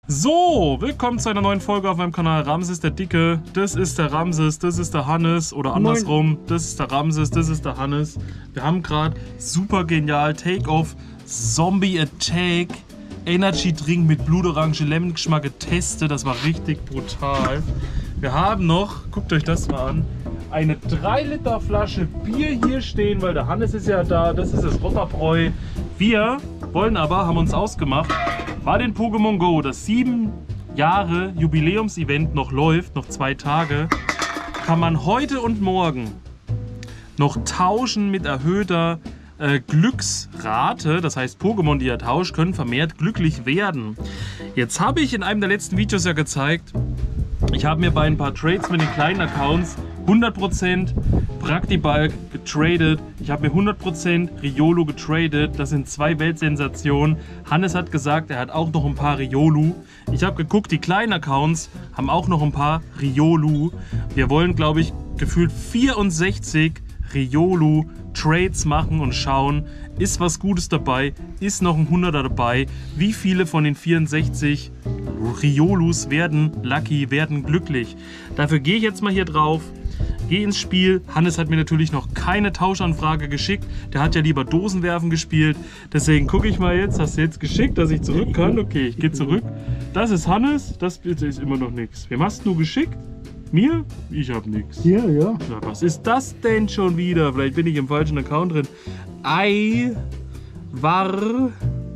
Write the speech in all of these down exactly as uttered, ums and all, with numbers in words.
So, willkommen zu einer neuen Folge auf meinem Kanal Ramses der Dicke. Das ist der Ramses, das ist der Hannes oder andersrum. Moin. Das ist der Ramses, das ist der Hannes. Wir haben gerade super genial Take-Off Zombie Attack Energy Drink mit Blutorange Lemon Geschmack getestet. Das war richtig brutal. Wir haben noch, guckt euch das mal an, eine drei Liter Flasche Bier hier stehen, weil der Hannes ist ja da. Das ist das Rotterbräu. Wir wollen aber, haben uns ausgemacht, weil den Pokémon Go das sieben Jahre Jubiläumsevent noch läuft, noch zwei Tage, kann man heute und morgen noch tauschen mit erhöhter äh, Glücksrate. Das heißt, Pokémon, die ihr tauscht, können vermehrt glücklich werden. Jetzt habe ich in einem der letzten Videos ja gezeigt, ich habe mir bei ein paar Trades mit den kleinen Accounts hundert Prozent Praktibulk getradet. Ich habe mir hundert Prozent Riolu getradet. Das sind zwei Weltsensationen. Hannes hat gesagt, er hat auch noch ein paar Riolu. Ich habe geguckt, die kleinen Accounts haben auch noch ein paar Riolu. Wir wollen, glaube ich, gefühlt vierundsechzig Riolu Trades machen und schauen, ist was Gutes dabei, ist noch ein hunderter dabei, wie viele von den vierundsechzig Riolus werden lucky, werden glücklich. Dafür gehe ich jetzt mal hier drauf. Geh ins Spiel. Hannes hat mir natürlich noch keine Tauschanfrage geschickt. Der hat ja lieber Dosenwerfen gespielt. Deswegen gucke ich mal jetzt. Hast du jetzt geschickt, dass ich zurück kann? Okay, ich gehe zurück. Das ist Hannes. Das ist immer noch nichts. Wem hast du geschickt? Mir? Ich habe nichts. Ja, ja. Na, was ist das denn schon wieder? Vielleicht bin ich im falschen Account drin. Ei, war,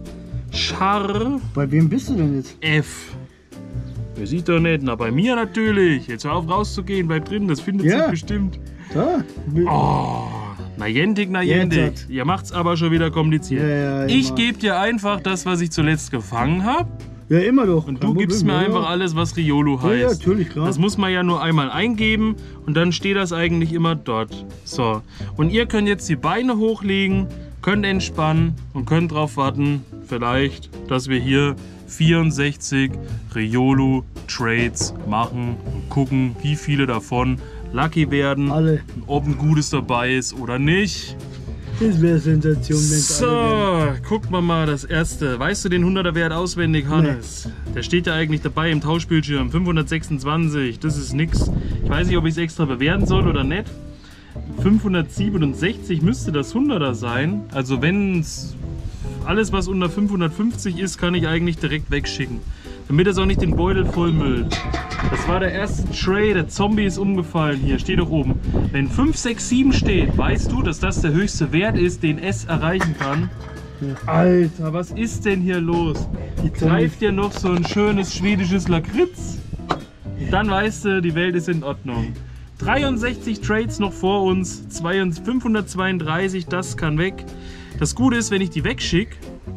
schar. Bei wem bist du denn jetzt? F. Wer sieht doch nicht. Na, bei mir natürlich. Jetzt hör auf rauszugehen, bleib drin, das findet ja. sich bestimmt. Da. Oh, najentig, najentig. Ihr macht's aber schon wieder kompliziert. Ja, ja, ich gebe dir einfach das, was ich zuletzt gefangen habe. Ja, immer doch. Und du gibst mir einfach alles, was Riolu heißt. Ja, ja, natürlich, klar. Das muss man ja nur einmal eingeben und dann steht das eigentlich immer dort. So. Und ihr könnt jetzt die Beine hochlegen, könnt entspannen und könnt drauf warten, vielleicht, dass wir hier vierundsechzig Riolu Trades machen und gucken, wie viele davon lucky werden. Alle. Und ob ein gutes dabei ist oder nicht. Das wäre Sensation, wenn So, guck mal mal das erste. Weißt du den hunderter Wert auswendig, Hannes? Nee. Der steht ja eigentlich dabei im Tauschbildschirm. fünfhundertsechsundzwanzig, das ist nix. Ich weiß nicht, ob ich es extra bewerten soll oder nicht. fünfhundertsiebenundsechzig müsste das hunderter sein. Also wenn es alles, was unter fünfhundertfünfzig ist, kann ich eigentlich direkt wegschicken. Damit es auch nicht den Beutel vollmüllt. Das war der erste Tray, der Zombie ist umgefallen. Hier, steht doch oben. Wenn fünf, sechs, sieben steht, weißt du, dass das der höchste Wert ist, den S erreichen kann? Ja. Alter, was ist denn hier los? Greift dir noch so ein schönes schwedisches Lakritz? Dann weißt du, die Welt ist in Ordnung. dreiundsechzig Trades noch vor uns, fünfhundertzweiunddreißig, das kann weg. Das Gute ist, wenn ich die wegschicke,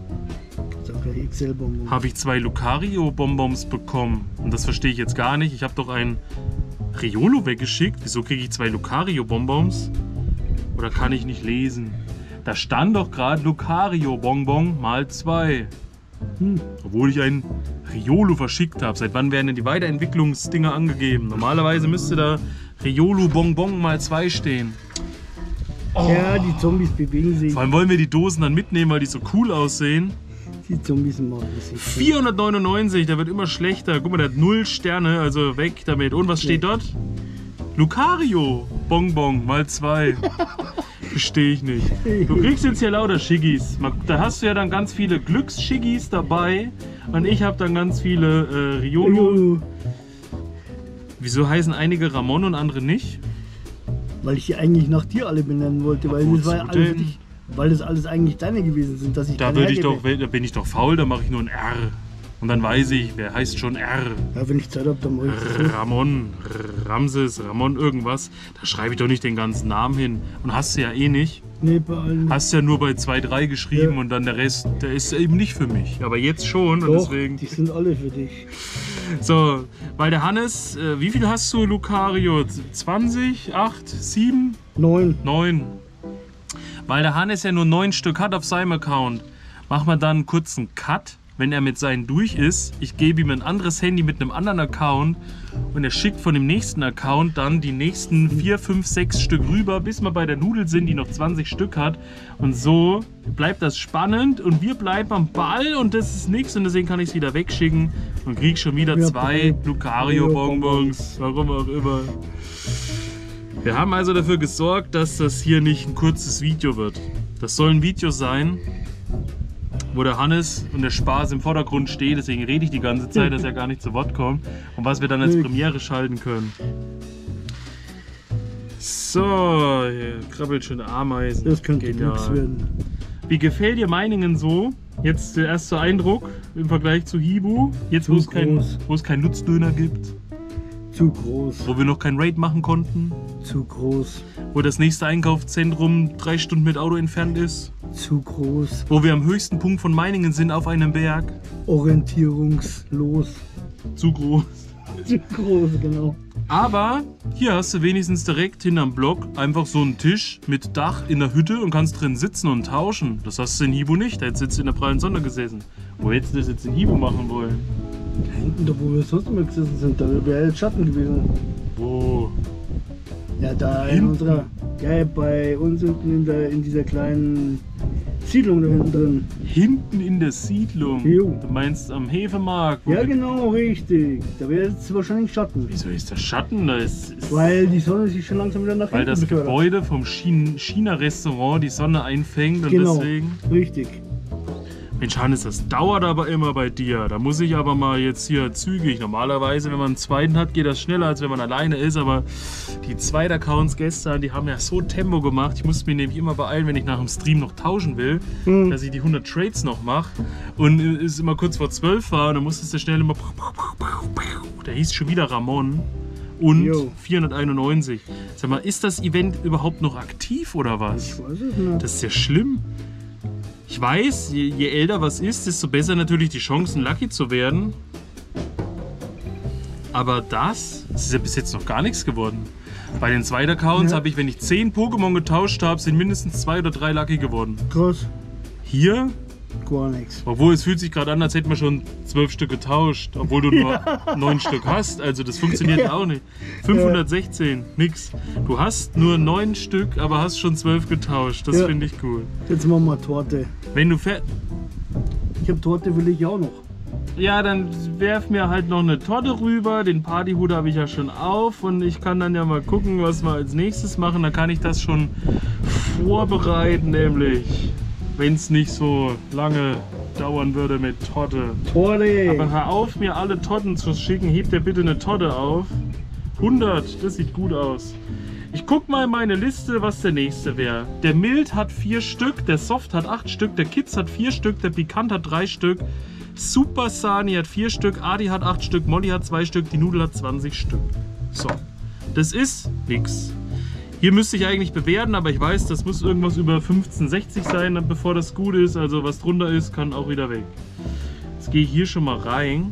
habe ich zwei Lucario-Bonbons bekommen. Und das verstehe ich jetzt gar nicht. Ich habe doch ein Riolu weggeschickt. Wieso kriege ich zwei Lucario-Bonbons? Oder kann ich nicht lesen? Da stand doch gerade Lucario-Bonbon mal zwei. Hm. Obwohl ich ein Riolu verschickt habe. Seit wann werden denn die Weiterentwicklungsdinger angegeben? Normalerweise müsste da Riolu-Bonbon mal zwei stehen. Oh. Ja, die Zombies bewegen sich. Vor allem wollen wir die Dosen dann mitnehmen, weil die so cool aussehen. Die Zombies machen sich. vierhundertneunundneunzig, der wird immer schlechter. Guck mal, der hat null Sterne, also weg damit. Und was steht dort? Lucario Bonbon mal zwei. Verstehe ich nicht. Du kriegst jetzt hier lauter Schiggis. Da hast du ja dann ganz viele Glücksschiggis dabei. Und ich habe dann ganz viele äh, Riolu. Wieso heißen einige Ramon und andere nicht? Weil ich die eigentlich nach dir alle benennen wollte. Weil das, war ja alles nicht, weil das alles eigentlich deine gewesen sind. Dass ich da, würde ich doch, da bin ich doch faul, da mache ich nur ein R. Und dann weiß ich, wer heißt schon R. Ja, wenn ich Zeit habe, dann mache ich das so. Ramon, Ramses, Ramon irgendwas. Da schreibe ich doch nicht den ganzen Namen hin. Und hast du ja eh nicht. Nee, bei allen. Hast ja nur bei zwei, drei geschrieben, ja. Und dann der Rest, der ist eben nicht für mich. Aber jetzt schon. Doch, und deswegen. Die sind alle für dich. So, weil der Hannes, äh, wie viel hast du, Lucario? zwanzig, acht, sieben? neun. neun. Weil der Hannes ja nur neun Stück hat auf seinem Account, machen wir dann einen kurzen Cut. wenn er mit seinen durch ist, ich gebe ihm ein anderes Handy mit einem anderen Account und er schickt von dem nächsten Account dann die nächsten vier, fünf, sechs Stück rüber, bis wir bei der Nudel sind, die noch zwanzig Stück hat. Und so bleibt das spannend und wir bleiben am Ball und das ist nichts und deswegen kann ich es wieder wegschicken und krieg schon wieder Ja, zwei Lucario-Bonbons, warum auch immer. Wir haben also dafür gesorgt, dass das hier nicht ein kurzes Video wird. Das soll ein Video sein, wo der Hannes und der Spaß im Vordergrund steht, deswegen rede ich die ganze Zeit, dass er gar nicht zu Wort kommt und was wir dann als Premiere schalten können. So, hier krabbelt schon Ameisen. Das könnte Genial. nichts werden. Wie gefällt dir Meiningen so? Jetzt der erste Eindruck im Vergleich zu Hibu. Jetzt, wo Zu es kein, groß. wo es kein Nutzdöner gibt, Zu groß. wo wir noch kein Raid machen konnten, Zu groß. wo das nächste Einkaufszentrum drei Stunden mit Auto entfernt ist, Zu groß. wo wir am höchsten Punkt von Meiningen sind auf einem Berg. Orientierungslos. Zu groß. Zu groß, genau. Aber hier hast du wenigstens direkt hinterm Block einfach so einen Tisch mit Dach in der Hütte und kannst drin sitzen und tauschen. Das hast du in Hibu nicht. Da hättest du in der prallen Sonne gesessen. Wo hättest du das jetzt in Hibu machen wollen? Da hinten, da wo wir sonst immer gesessen sind, da wäre jetzt Schatten gewesen. Wo? Ja, da in Hinten? unserer, ja, bei uns hinten in, der, in dieser kleinen Siedlung da hinten drin. Hinten in der Siedlung. Jo. Du meinst am Hefemarkt? Ja, genau, richtig. Da wäre jetzt wahrscheinlich Schatten. Wieso ist der Schatten? Da ist, ist Weil die Sonne sich schon langsam wieder nach weil hinten das befördert. Gebäude vom Schien- China-Restaurant die Sonne einfängt und Genau, deswegen. richtig. Mensch, Hannes, das dauert aber immer bei dir. Da muss ich aber mal jetzt hier zügig. Normalerweise, wenn man einen zweiten hat, geht das schneller, als wenn man alleine ist. Aber die zweiten Accounts gestern, die haben ja so Tempo gemacht. Ich musste mich nämlich immer beeilen, wenn ich nach dem Stream noch tauschen will, Hm. dass ich die hundert Trades noch mache. Und es immer kurz vor zwölf war. Und dann musstest du schnell immer... Der hieß schon wieder Ramon. Und Jo. vierhunderteinundneunzig. Sag mal, ist das Event überhaupt noch aktiv oder was? Ich weiß es nicht. Das ist ja schlimm. Ich weiß, je, je älter was ist, desto besser natürlich die Chancen, Lucky zu werden. Aber das, das ist ja bis jetzt noch gar nichts geworden. Bei den zweiten Accounts Ja. habe ich, wenn ich zehn Pokémon getauscht habe, sind mindestens zwei oder drei Lucky geworden. Krass. Hier, Gar nichts. obwohl es fühlt sich gerade an, als hätten wir schon zwölf Stück getauscht, obwohl du nur neun Stück hast. Also das funktioniert Ja. auch nicht. fünfhundertsechzehn, nix. Du hast nur neun Stück, aber hast schon zwölf getauscht. Das Ja. finde ich cool. Jetzt machen wir Torte. Wenn du fer Ich habe Torte, will ich auch noch. Ja, dann werf mir halt noch eine Torte rüber. Den Partyhut habe ich ja schon auf und ich kann dann ja mal gucken, was wir als nächstes machen. Dann kann ich das schon vorbereiten, nämlich, wenn es nicht so lange dauern würde mit Torte. Torte! Aber hör auf, mir alle Torten zu schicken. Heb dir bitte eine Torte auf. hundert, das sieht gut aus. Ich guck mal in meine Liste, was der nächste wäre. Der Mild hat vier Stück, der Soft hat acht Stück, der Kids hat vier Stück, der Pikant hat drei Stück, Super Sani hat vier Stück, Adi hat acht Stück, Molly hat zwei Stück, die Nudel hat zwanzig Stück. So, das ist nix. Hier müsste ich eigentlich bewerten, aber ich weiß, das muss irgendwas über fünfzehn, sechzig sein, bevor das gut ist. Also was drunter ist, kann auch wieder weg. Jetzt gehe ich hier schon mal rein.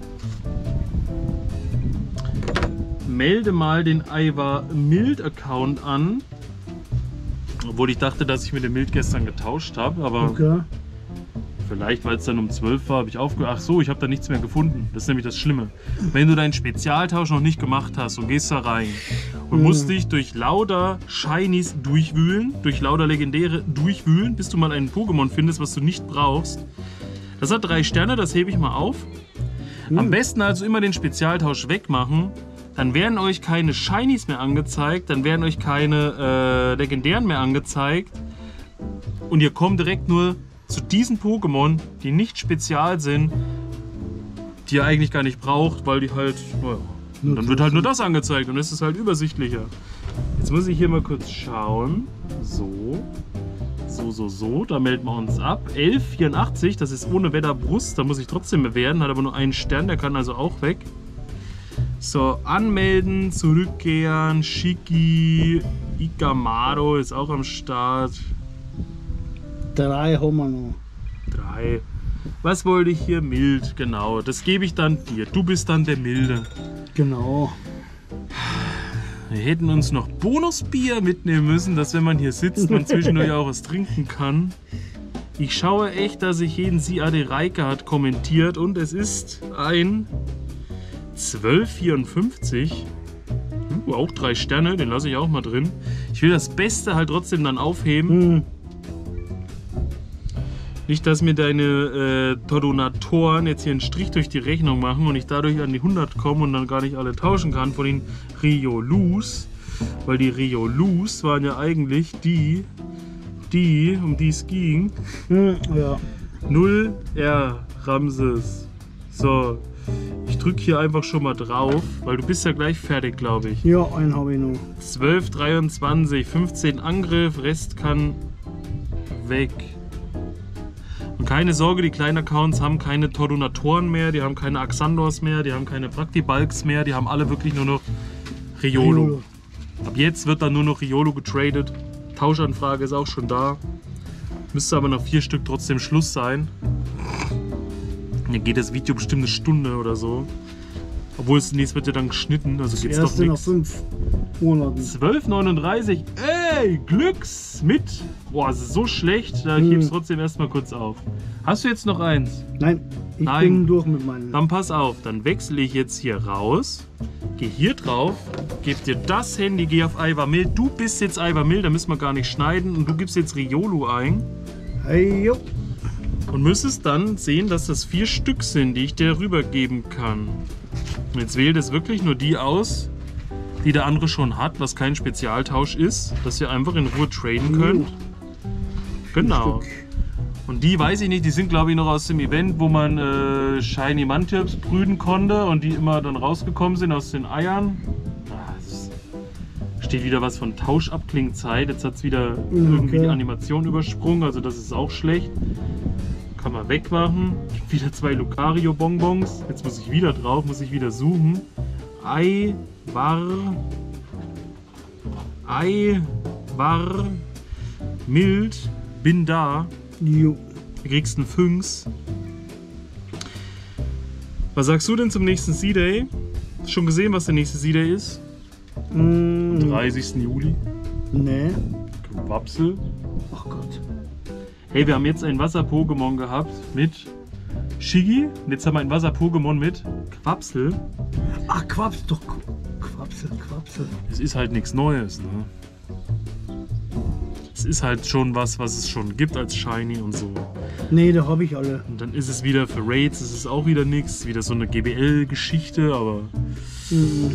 Melde mal den Aiwa Mild Account an. Obwohl ich dachte, dass ich mit dem Mild gestern getauscht habe, aber Okay. vielleicht, weil es dann um zwölf war, habe ich aufgehört. Ach so, ich habe da nichts mehr gefunden. Das ist nämlich das Schlimme. Wenn du deinen Spezialtausch noch nicht gemacht hast und gehst da rein und Mhm. musst dich durch lauter Shinies durchwühlen, durch lauter Legendäre durchwühlen, bis du mal einen Pokémon findest, was du nicht brauchst. Das hat drei Sterne, das hebe ich mal auf. Am besten also immer den Spezialtausch wegmachen. Dann werden euch keine Shinies mehr angezeigt, dann werden euch keine äh, Legendären mehr angezeigt. Und ihr kommt direkt nur zu diesen Pokémon, die nicht spezial sind, die ihr eigentlich gar nicht braucht, weil die halt, naja, und dann wird halt nur das angezeigt und es ist halt übersichtlicher. Jetzt muss ich hier mal kurz schauen. So, so, so, so, da melden wir uns ab. elf vierundachtzig, das ist ohne Wetterbrust, da muss ich trotzdem bewerten, hat aber nur einen Stern, der kann also auch weg. So, anmelden, zurückkehren, Shiki, Ikamaro ist auch am Start. Drei haben wir noch. Drei. Was wollte ich hier? Mild, genau. Das gebe ich dann dir. Du bist dann der Milde. Genau. Wir hätten uns noch Bonusbier mitnehmen müssen, dass wenn man hier sitzt, man zwischendurch auch was trinken kann. Ich schaue echt, dass ich jeden Siade Reike hat kommentiert und es ist ein zwölf vierundfünfzig. Uh, auch drei Sterne, den lasse ich auch mal drin. Ich will das Beste halt trotzdem dann aufheben. Hm. Nicht, dass mir deine äh, Tordonatoren jetzt hier einen Strich durch die Rechnung machen und ich dadurch an die hundert komme und dann gar nicht alle tauschen kann von den Riolus. Weil die Riolus waren ja eigentlich die, die, um die es ging. Hm, ja. null R Ramses. So, ich drücke hier einfach schon mal drauf, weil du bist ja gleich fertig, glaube ich. Ja, einen habe ich noch. zwölf dreiundzwanzig, fünfzehn Angriff, Rest kann weg. Und keine Sorge, die kleinen Accounts haben keine Tordonatoren mehr, die haben keine Axandors mehr, die haben keine Praktibalks mehr, die haben alle wirklich nur noch Riolo. Riolo. Ab jetzt wird dann nur noch Riolo getradet. Tauschanfrage ist auch schon da. Müsste aber nach vier Stück trotzdem Schluss sein. Dann geht das Video bestimmt eine Stunde oder so. Obwohl es nächstes wird ja dann geschnitten, also geht's doch Erste nach nichts. fünf Monaten. zwölf neununddreißig, ey, Glücks mit. Boah, es ist so schlecht, da ich Hm. heb's trotzdem erstmal kurz auf. Hast du jetzt noch eins? Nein, ich Nein. bin durch mit meinen. Dann pass auf, dann wechsle ich jetzt hier raus, gehe hier drauf, gebe dir das Handy, gehe auf Ivermill. Du bist jetzt Ivermill, da müssen wir gar nicht schneiden und du gibst jetzt Riolo ein. Hey, jo. Und müsstest dann sehen, dass das vier Stück sind, die ich dir rübergeben kann. Und jetzt wählt es wirklich nur die aus, die der andere schon hat, was kein Spezialtausch ist, dass ihr einfach in Ruhe traden könnt. Genau. Stück. Und die weiß ich nicht, die sind glaube ich noch aus dem Event, wo man äh, Shiny Mantips brüten konnte und die immer dann rausgekommen sind aus den Eiern. Ah, es steht wieder was von Tauschabklingzeit. Jetzt hat es wieder irgendwie die Animation übersprungen, also das ist auch schlecht. Kann man wegmachen. Wieder zwei Lucario-Bonbons. Jetzt muss ich wieder drauf, muss ich wieder suchen. Ei, war. Ei, war. Mild, bin da. Jo. Du kriegst einen Fünfs. Was sagst du denn zum nächsten C-Day? Schon gesehen, was der nächste C-Day ist? Mm, dreißigsten Juli. nee. Quapsel. Ach Gott. Hey, wir haben jetzt ein Wasser-Pokémon gehabt mit Shiggy. Und jetzt haben wir ein Wasser-Pokémon mit Quapsel. Ach, Quapsel, doch. Quapsel, Quapsel. Es ist halt nichts Neues, ne? Es ist halt schon was, was es schon gibt als Shiny und so. Nee, da habe ich alle. Und dann ist es wieder für Raids, es ist auch wieder nichts. Wieder so eine G B L-Geschichte, aber... Mm,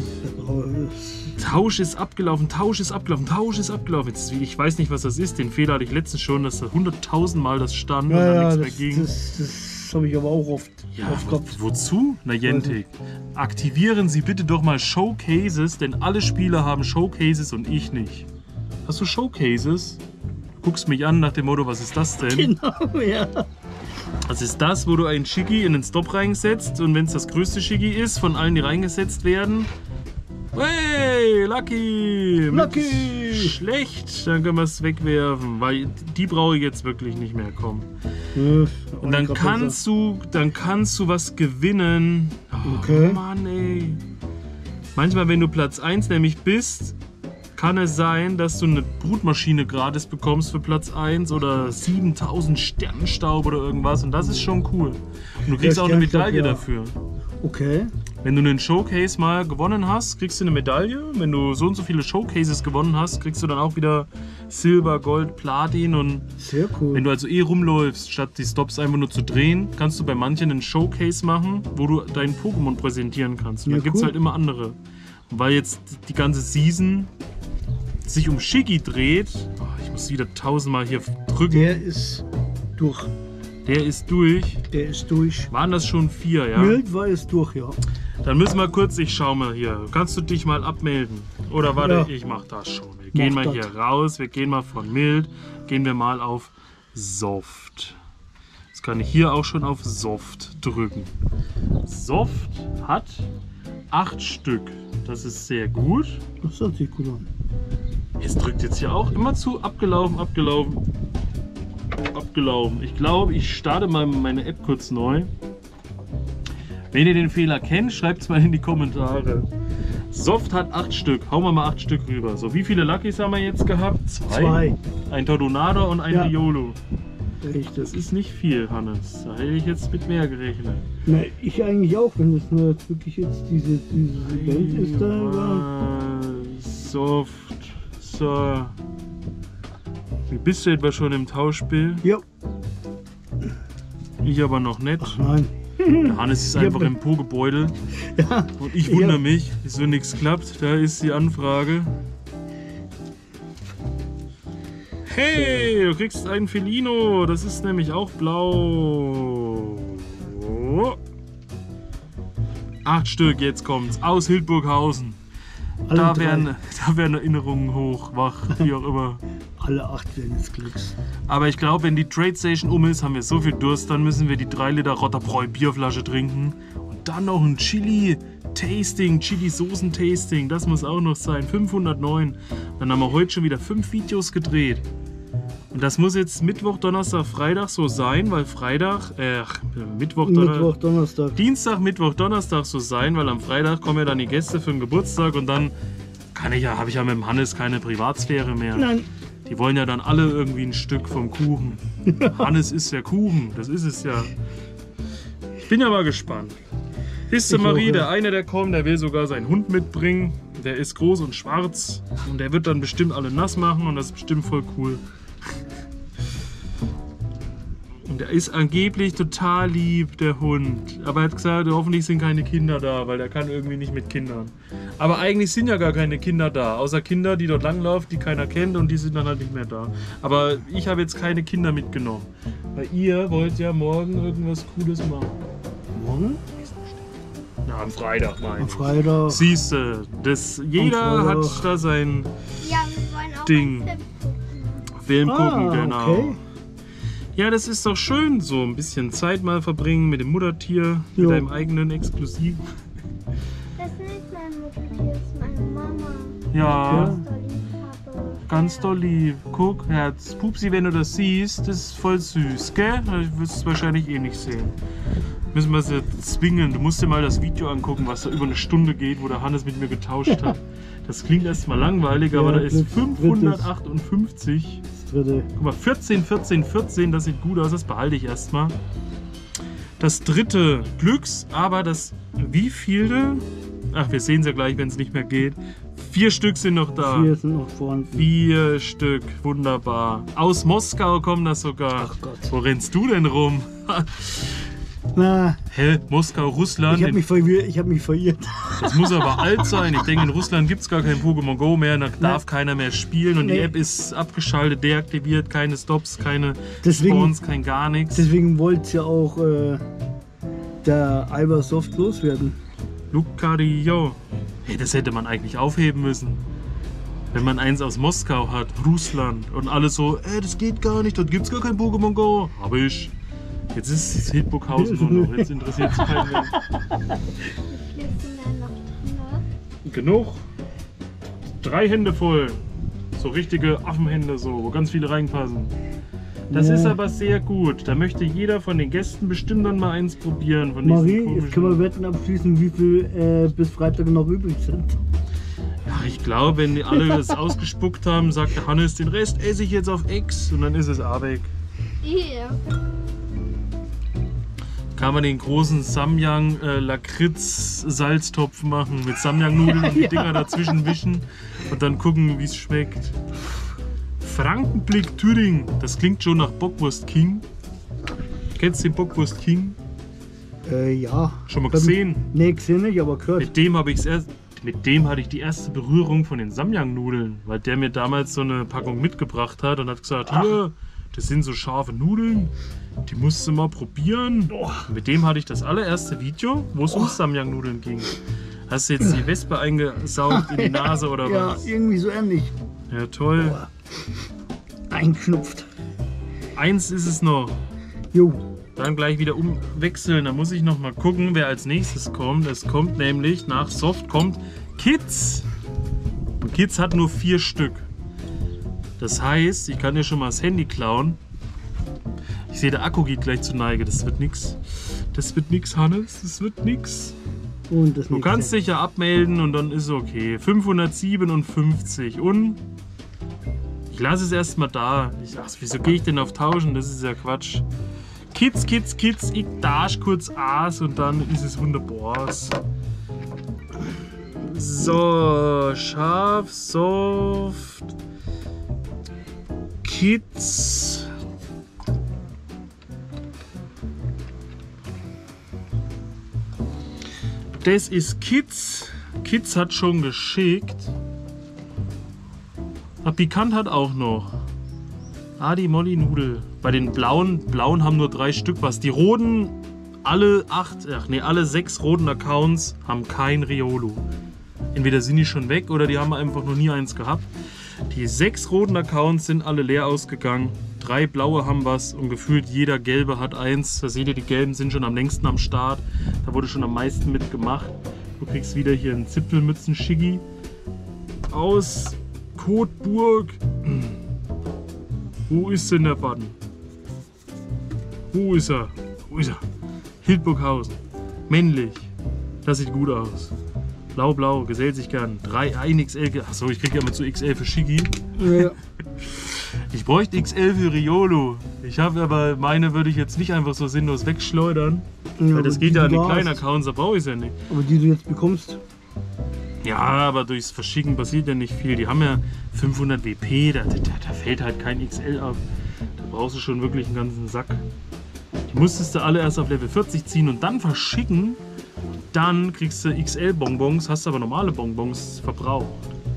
Tausch ist abgelaufen, Tausch ist abgelaufen, Tausch ist abgelaufen. Jetzt, ich weiß nicht, was das ist. Den Fehler hatte ich letztens schon, dass da hunderttausend Mal das stand und ja, dann ja, nichts das, mehr ging. das, das habe ich aber auch oft, Ja, oft wo, gehabt. wozu? Na Jentik, aktivieren Sie bitte doch mal Showcases, denn alle Spieler haben Showcases und ich nicht. Hast du Showcases? Du guckst mich an nach dem Motto, was ist das denn? Genau, ja. Das ist das, wo du einen Shiggy in den Stop reinsetzt und wenn es das größte Shiggy ist, von allen, die reingesetzt werden. Hey, Lucky! Lucky! Schlecht, dann können wir es wegwerfen, weil die brauche ich jetzt wirklich nicht mehr kommen. Ja, Und dann kannst du, dann kannst du was gewinnen. Oh, Okay. Mann, ey. Manchmal, wenn du Platz eins nämlich bist, kann es sein, dass du eine Brutmaschine gratis bekommst für Platz eins oder siebentausend Sternenstaub oder irgendwas. Und das ist schon cool. Und du kriegst Ja, auch eine Sternenstaub, Medaille ja. dafür. Okay. Wenn du einen Showcase mal gewonnen hast, kriegst du eine Medaille. Wenn du so und so viele Showcases gewonnen hast, kriegst du dann auch wieder Silber, Gold, Platin. Und Sehr cool. wenn du also eh rumläufst, statt die Stops einfach nur zu drehen, kannst du bei manchen einen Showcase machen, wo du deinen Pokémon präsentieren kannst. Und Ja, dann gibt es cool. halt immer andere. Und weil jetzt die ganze Season sich um Shiggy dreht, oh, ich muss wieder tausendmal hier drücken, Der ist durch. der ist durch. Der ist durch. Waren das schon vier, ja? Mild war es durch, ja. Dann müssen wir kurz, ich schau mal hier. Kannst du dich mal abmelden? Oder warte, Ja. ich mach das schon. Wir gehen Mach mal das. hier raus, wir gehen mal von mild, gehen wir mal auf Soft. Jetzt kann ich hier auch schon auf Soft drücken. Soft hat acht Stück. Das ist sehr gut. Das hört sich gut an. Es drückt jetzt hier auch immer zu. Abgelaufen, abgelaufen, abgelaufen. Ich glaube, ich starte mal meine App kurz neu. Wenn ihr den Fehler kennt, schreibt es mal in die Kommentare. Soft hat acht Stück. Hauen wir mal acht Stück rüber. So, wie viele Luckys haben wir jetzt gehabt? Zwei. Zwei. Ein Tordonado und ein Ja. Riolo. Richtig. Das ist nicht viel, Hannes. Da hätte ich jetzt mit mehr gerechnet. Na, ich eigentlich auch, wenn es nur jetzt wirklich jetzt diese, diese Welt ist da. Ja, soft. So. Wie bist du etwa schon im Tauschspiel? Ja. Ich aber noch nicht. Ach nein. Der Hannes ist Ich einfach hab- im Po gebeutelt. Ja. Und ich Ich wundere hab- mich, wieso nichts klappt. Da ist die Anfrage. Hey, du kriegst einen Felino. Das ist nämlich auch blau. Acht Stück, jetzt kommt's. Aus Hildburghausen. Alle Da drei. werden, da werden Erinnerungen hoch, wach, wie auch immer. Alle acht werden des Glücks. Aber ich glaube, wenn die Trade Station um ist, haben wir so viel Durst, dann müssen wir die drei Liter Rotterbräu Bierflasche trinken. Und dann noch ein Chili-Tasting, Chili-Soßen-Tasting, das muss auch noch sein. fünfhundertneun. Dann haben wir heute schon wieder fünf Videos gedreht. Und das muss jetzt Mittwoch, Donnerstag, Freitag so sein, weil Freitag, äh, Mittwoch, Donnerstag, Mittwoch, Donnerstag. Dienstag, Mittwoch, Donnerstag so sein, weil am Freitag kommen ja dann die Gäste für den Geburtstag und dann kann ich ja, habe ich ja mit dem Hannes keine Privatsphäre mehr. Nein. Die wollen ja dann alle irgendwie ein Stück vom Kuchen. Hannes isst ja Kuchen, das ist es ja. Ich bin ja mal gespannt. Siehst du, Ich Marie, auch, ja. der eine, der kommt, der will sogar seinen Hund mitbringen. Der ist groß und schwarz und der wird dann bestimmt alle nass machen und das ist bestimmt voll cool. Und der ist angeblich total lieb, der Hund. Aber er hat gesagt, hoffentlich sind keine Kinder da, weil der kann irgendwie nicht mit Kindern. Aber eigentlich sind ja gar keine Kinder da, außer Kinder, die dort langlaufen, die keiner kennt und die sind dann halt nicht mehr da. Aber ich habe jetzt keine Kinder mitgenommen. Weil ihr wollt ja morgen irgendwas Cooles machen. Morgen? Na, am Freitag meine Am ich. Freitag. Siehst du, das, jeder Freitag. hat da sein Ja, wir wollen auch Ding. einen Film gucken. Film gucken, Ah, genau. okay. Ja, das ist doch schön, so ein bisschen Zeit mal verbringen mit dem Muttertier, mit Jo. deinem eigenen Exklusiv. Das ist nicht mein Mutter, das ist meine Mama. Ja, Ja. Das ist doch lieb, Papa. ganz doll lieb. Guck, Herz. Pupsi, wenn du das siehst, das ist voll süß, gell? Du wirst es wahrscheinlich eh nicht sehen. Müssen wir sie zwingen. Du musst dir mal das Video angucken, was da über eine Stunde geht, wo der Hannes mit mir getauscht hat. Das klingt erstmal langweilig, aber Ja, da ist drittes- fünfhundertachtundfünfzig. Das dritte. Guck mal, vierzehn, vierzehn, vierzehn, das sieht gut aus, das behalte ich erstmal. Das dritte Glücks, aber das wievielte? Ach, wir sehen es ja gleich, wenn es nicht mehr geht. Vier Stück sind noch da. Vier sind noch vorhanden. Vier Stück, wunderbar. Aus Moskau kommen das sogar. Ach Gott. Wo rennst du denn rum? Na, Hä? Moskau, Russland? ich habe mich, verwirrt- ich hab mich verirrt. Das muss aber alt sein. Ich denke, in Russland gibt es gar kein Pokémon Go mehr. Da darf Nee. keiner mehr spielen. Und die Nee. App ist abgeschaltet, deaktiviert. Keine Stops, keine Deswegen- Spawns, kein gar nichts. Deswegen wollte es ja auch äh, der Ibersoft loswerden. Lucario. Hey, das hätte man eigentlich aufheben müssen. Wenn man eins aus Moskau hat, Russland. Und alle so, ey, das geht gar nicht, dort gibt's gar kein Pokémon Go. Hab ich. Jetzt ist es Hildburghausen nur noch. Jetzt interessiert es keinen mehr. Wie viele sind da noch drin? Genug. Drei Hände voll. So richtige Affenhände, so, wo ganz viele reinpassen. Das Ja. ist aber sehr gut. Da möchte jeder von den Gästen bestimmt dann mal eins probieren. Von diesen Marie, komischen- jetzt können wir Wetten abschließen, wie viel äh, bis Freitag noch übrig sind. Ja, ich glaube, wenn die alle das ausgespuckt haben, sagt der Hannes, den Rest esse ich jetzt auf Ex und dann ist es auch weg. Hier. Kann man den großen Samyang äh, Lakritz Salztopf machen mit Samyang-Nudeln und die Ja. Dinger dazwischen wischen und dann gucken, wie es schmeckt. Frankenblick Thüringen, das klingt schon nach Bockwurst King. Kennst du den Bockwurst King? Äh, ja. Schon mal Beim- gesehen? Nee, gesehen nicht, aber gehört. Mit dem habe ich erst, mit dem hatte ich die erste Berührung von den Samyang-Nudeln, weil der mir damals so eine Packung mitgebracht hat und hat gesagt, hier, das sind so scharfe Nudeln, die musst du mal probieren. Und mit dem hatte ich das allererste Video, wo es um Samyang-Nudeln ging. Hast du jetzt die Wespe eingesaugt in die Nase oder Ja, was? irgendwie so ähnlich. Ja, toll. Einknupft. Eins ist es noch. Jo. Dann gleich wieder umwechseln. Da muss ich noch mal gucken, wer als nächstes kommt. Es kommt nämlich nach Soft kommt Kids. Und Kids hat nur vier Stück. Das heißt, ich kann dir schon mal das Handy klauen. Ich sehe, der Akku geht gleich zur Neige. Das wird nix. Das wird nix, Hannes. Das wird nix. Und das Du nächste. kannst dich ja abmelden und dann ist okay. fünfhundertsiebenundfünfzig und Ich lasse es erstmal da. Ich, ach, wieso gehe ich denn auf Tauschen? Das ist ja Quatsch. Kids, Kids, Kids, ich dash kurz Aas und dann ist es wunderbar. So, scharf, soft. Kids. Das ist Kids. Kids hat schon geschickt. Ah, Pikant hat auch noch. Ah, die Molly Nudel. Bei den blauen, blauen haben nur drei Stück was. Die roten, alle acht, ach nee, alle sechs roten Accounts haben kein Riolo. Entweder sind die schon weg oder die haben einfach noch nie eins gehabt. Die sechs roten Accounts sind alle leer ausgegangen. Drei blaue haben was und gefühlt jeder gelbe hat eins. Da seht ihr, die gelben sind schon am längsten am Start. Da wurde schon am meisten mitgemacht. Du kriegst wieder hier einen Zipfelmützen-Schiggi aus Kotburg. Wo ist denn der Button? Wo ist er? Wo ist er? Hildburghausen. Männlich. Das sieht gut aus. Blau-blau, gesellt sich gern. drei, ein X L. Achso, ich krieg ja immer zu X L für Schiggi. Ja. Ich bräuchte X L für Riolo. Ich habe aber meine, würde ich jetzt nicht einfach so sinnlos wegschleudern. Ja, weil das geht ja an die kleinen Accounts, da brauche ich es ja nicht. Aber die du jetzt bekommst? Ja, aber durchs Verschicken passiert ja nicht viel. Die haben ja fünfhundert W P, da, da, da fällt halt kein X L ab. Da brauchst du schon wirklich einen ganzen Sack. Die musstest du alle erst auf Level vierzig ziehen und dann verschicken. Dann kriegst du X L-Bonbons, hast aber normale Bonbons verbraucht.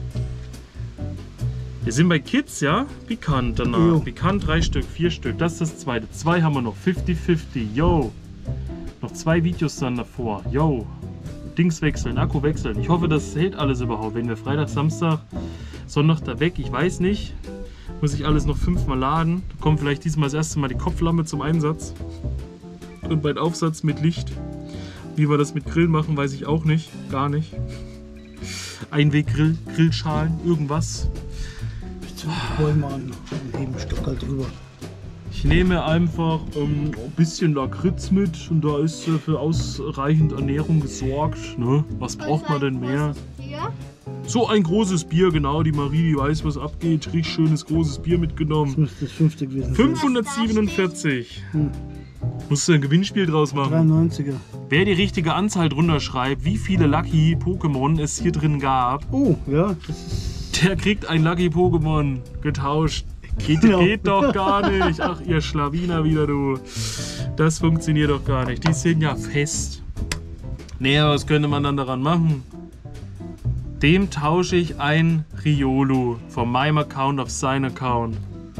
Wir sind bei Kids, ja? Pikant danach. Jo. Pikant drei Stück, vier Stück. Das ist das zweite. Zwei haben wir noch. fünfzig fünfzig. Yo. Noch zwei Videos dann davor. Yo. Dings wechseln, Akku wechseln. Ich hoffe, das hält alles überhaupt. Wenn wir Freitag, Samstag, Sonntag da weg, ich weiß nicht. Muss ich alles noch fünfmal laden. Da kommt vielleicht diesmal das erste Mal die Kopflampe zum Einsatz. Und bei Aufsatz mit Licht. Wie wir das mit Grill machen, weiß ich auch nicht. Gar nicht. Einweggrill, Grillschalen, irgendwas. Wollen wir an dem Stück halt drüber. Ich nehme einfach ähm, ein bisschen Lakritz mit und da ist äh, für ausreichend Ernährung gesorgt. Ne? Was braucht man denn mehr? So ein großes Bier, genau. Die Marie, die weiß, was abgeht. Richtig schönes großes Bier mitgenommen. Das müsste das fünfte gewesen sein. fünfhundertsiebenundvierzig. Hm. Musst du ein Gewinnspiel draus machen. dreiundneunziger. Wer die richtige Anzahl drunter schreibt, wie viele Lucky Pokémon es hier drin gab, oh, ja, das ist... der kriegt ein Lucky Pokémon getauscht. Geht, Ja. geht doch gar nicht. Ach, ihr Schlawiner wieder, du. Das funktioniert doch gar nicht. Die sind ja fest. Nee, was könnte man dann daran machen? Dem tausche ich ein Riolo von meinem Account auf seinen Account.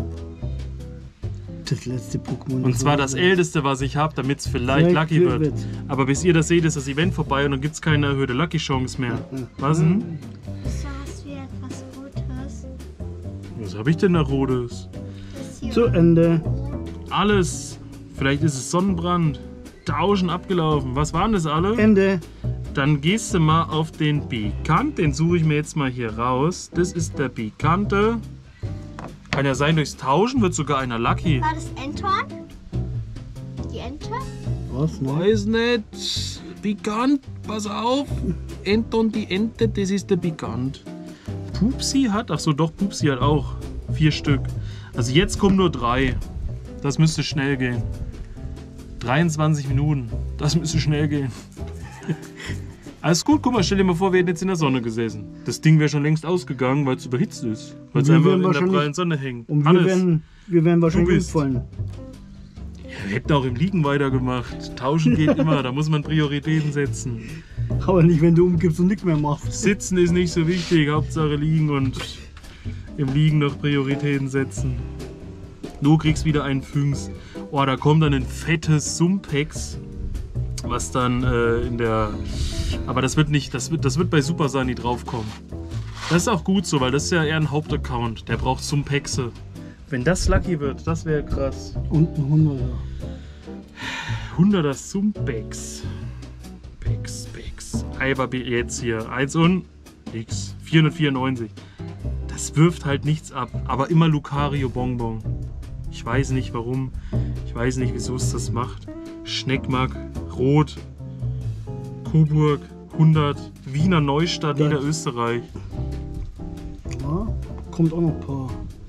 Das letzte Pokémon. Und zwar das älteste, was ich habe, damit es vielleicht Vielleicht Lucky wird. wird. Aber bis ihr das seht, ist das Event vorbei und dann gibt es keine erhöhte Lucky-Chance mehr. Was denn? So hast du etwas Gutes. Was habe ich denn da Rotes? Das hier Zu Ende. Alles. Vielleicht ist es Sonnenbrand. Tauschen abgelaufen. Was waren das alle? Ende. Dann gehst du mal auf den Pikant. Den suche ich mir jetzt mal hier raus. Das ist der Pikante. Kann ja sein, durchs Tauschen wird sogar einer Lucky. War das Entorn? Die Ente? Was? Ne? Weiß nicht. Pikant, pass auf. Enton die Ente, das ist der Pikant. Pupsi hat, ach so doch, Pupsi hat auch vier Stück. Also jetzt kommen nur drei. Das müsste schnell gehen. dreiundzwanzig Minuten. Das müsste schnell gehen. Alles gut, guck mal, stell dir mal vor, wir hätten jetzt in der Sonne gesessen. Das Ding wäre schon längst ausgegangen, weil es überhitzt ist. Weil es Wir einfach wären in der wahrscheinlich- prallen Sonne hängt. Und wir Hannes, werden, wir werden wahrscheinlich bist- umfallen. wir hätten auch im Liegen weitergemacht. Tauschen geht immer, da muss man Prioritäten setzen. Aber nicht, wenn du umgibst und nichts mehr machst. Sitzen ist nicht so wichtig, Hauptsache liegen und im Liegen noch Prioritäten setzen. Du kriegst wieder einen Fünks. Oh, da kommt dann ein fettes Sumpex, was dann äh, in der... Aber das wird nicht, das wird, das wird bei Super Sani draufkommen. Das ist auch gut so, weil das ist ja eher ein Hauptaccount. Der braucht Sumpexe. Wenn das Lucky wird, das wäre krass. Und ein hunderter. hunderter Sumpex. Pex, Pex. Eiber jetzt hier. eins und X. vierhundertvierundneunzig. Das wirft halt nichts ab. Aber immer Lucario Bonbon. Ich weiß nicht warum. Ich weiß nicht, wieso es das macht. Schneckmark, Rot, Coburg, hundert, Wiener Neustadt, Ja. Niederösterreich. Ja, kommt auch noch ein paar.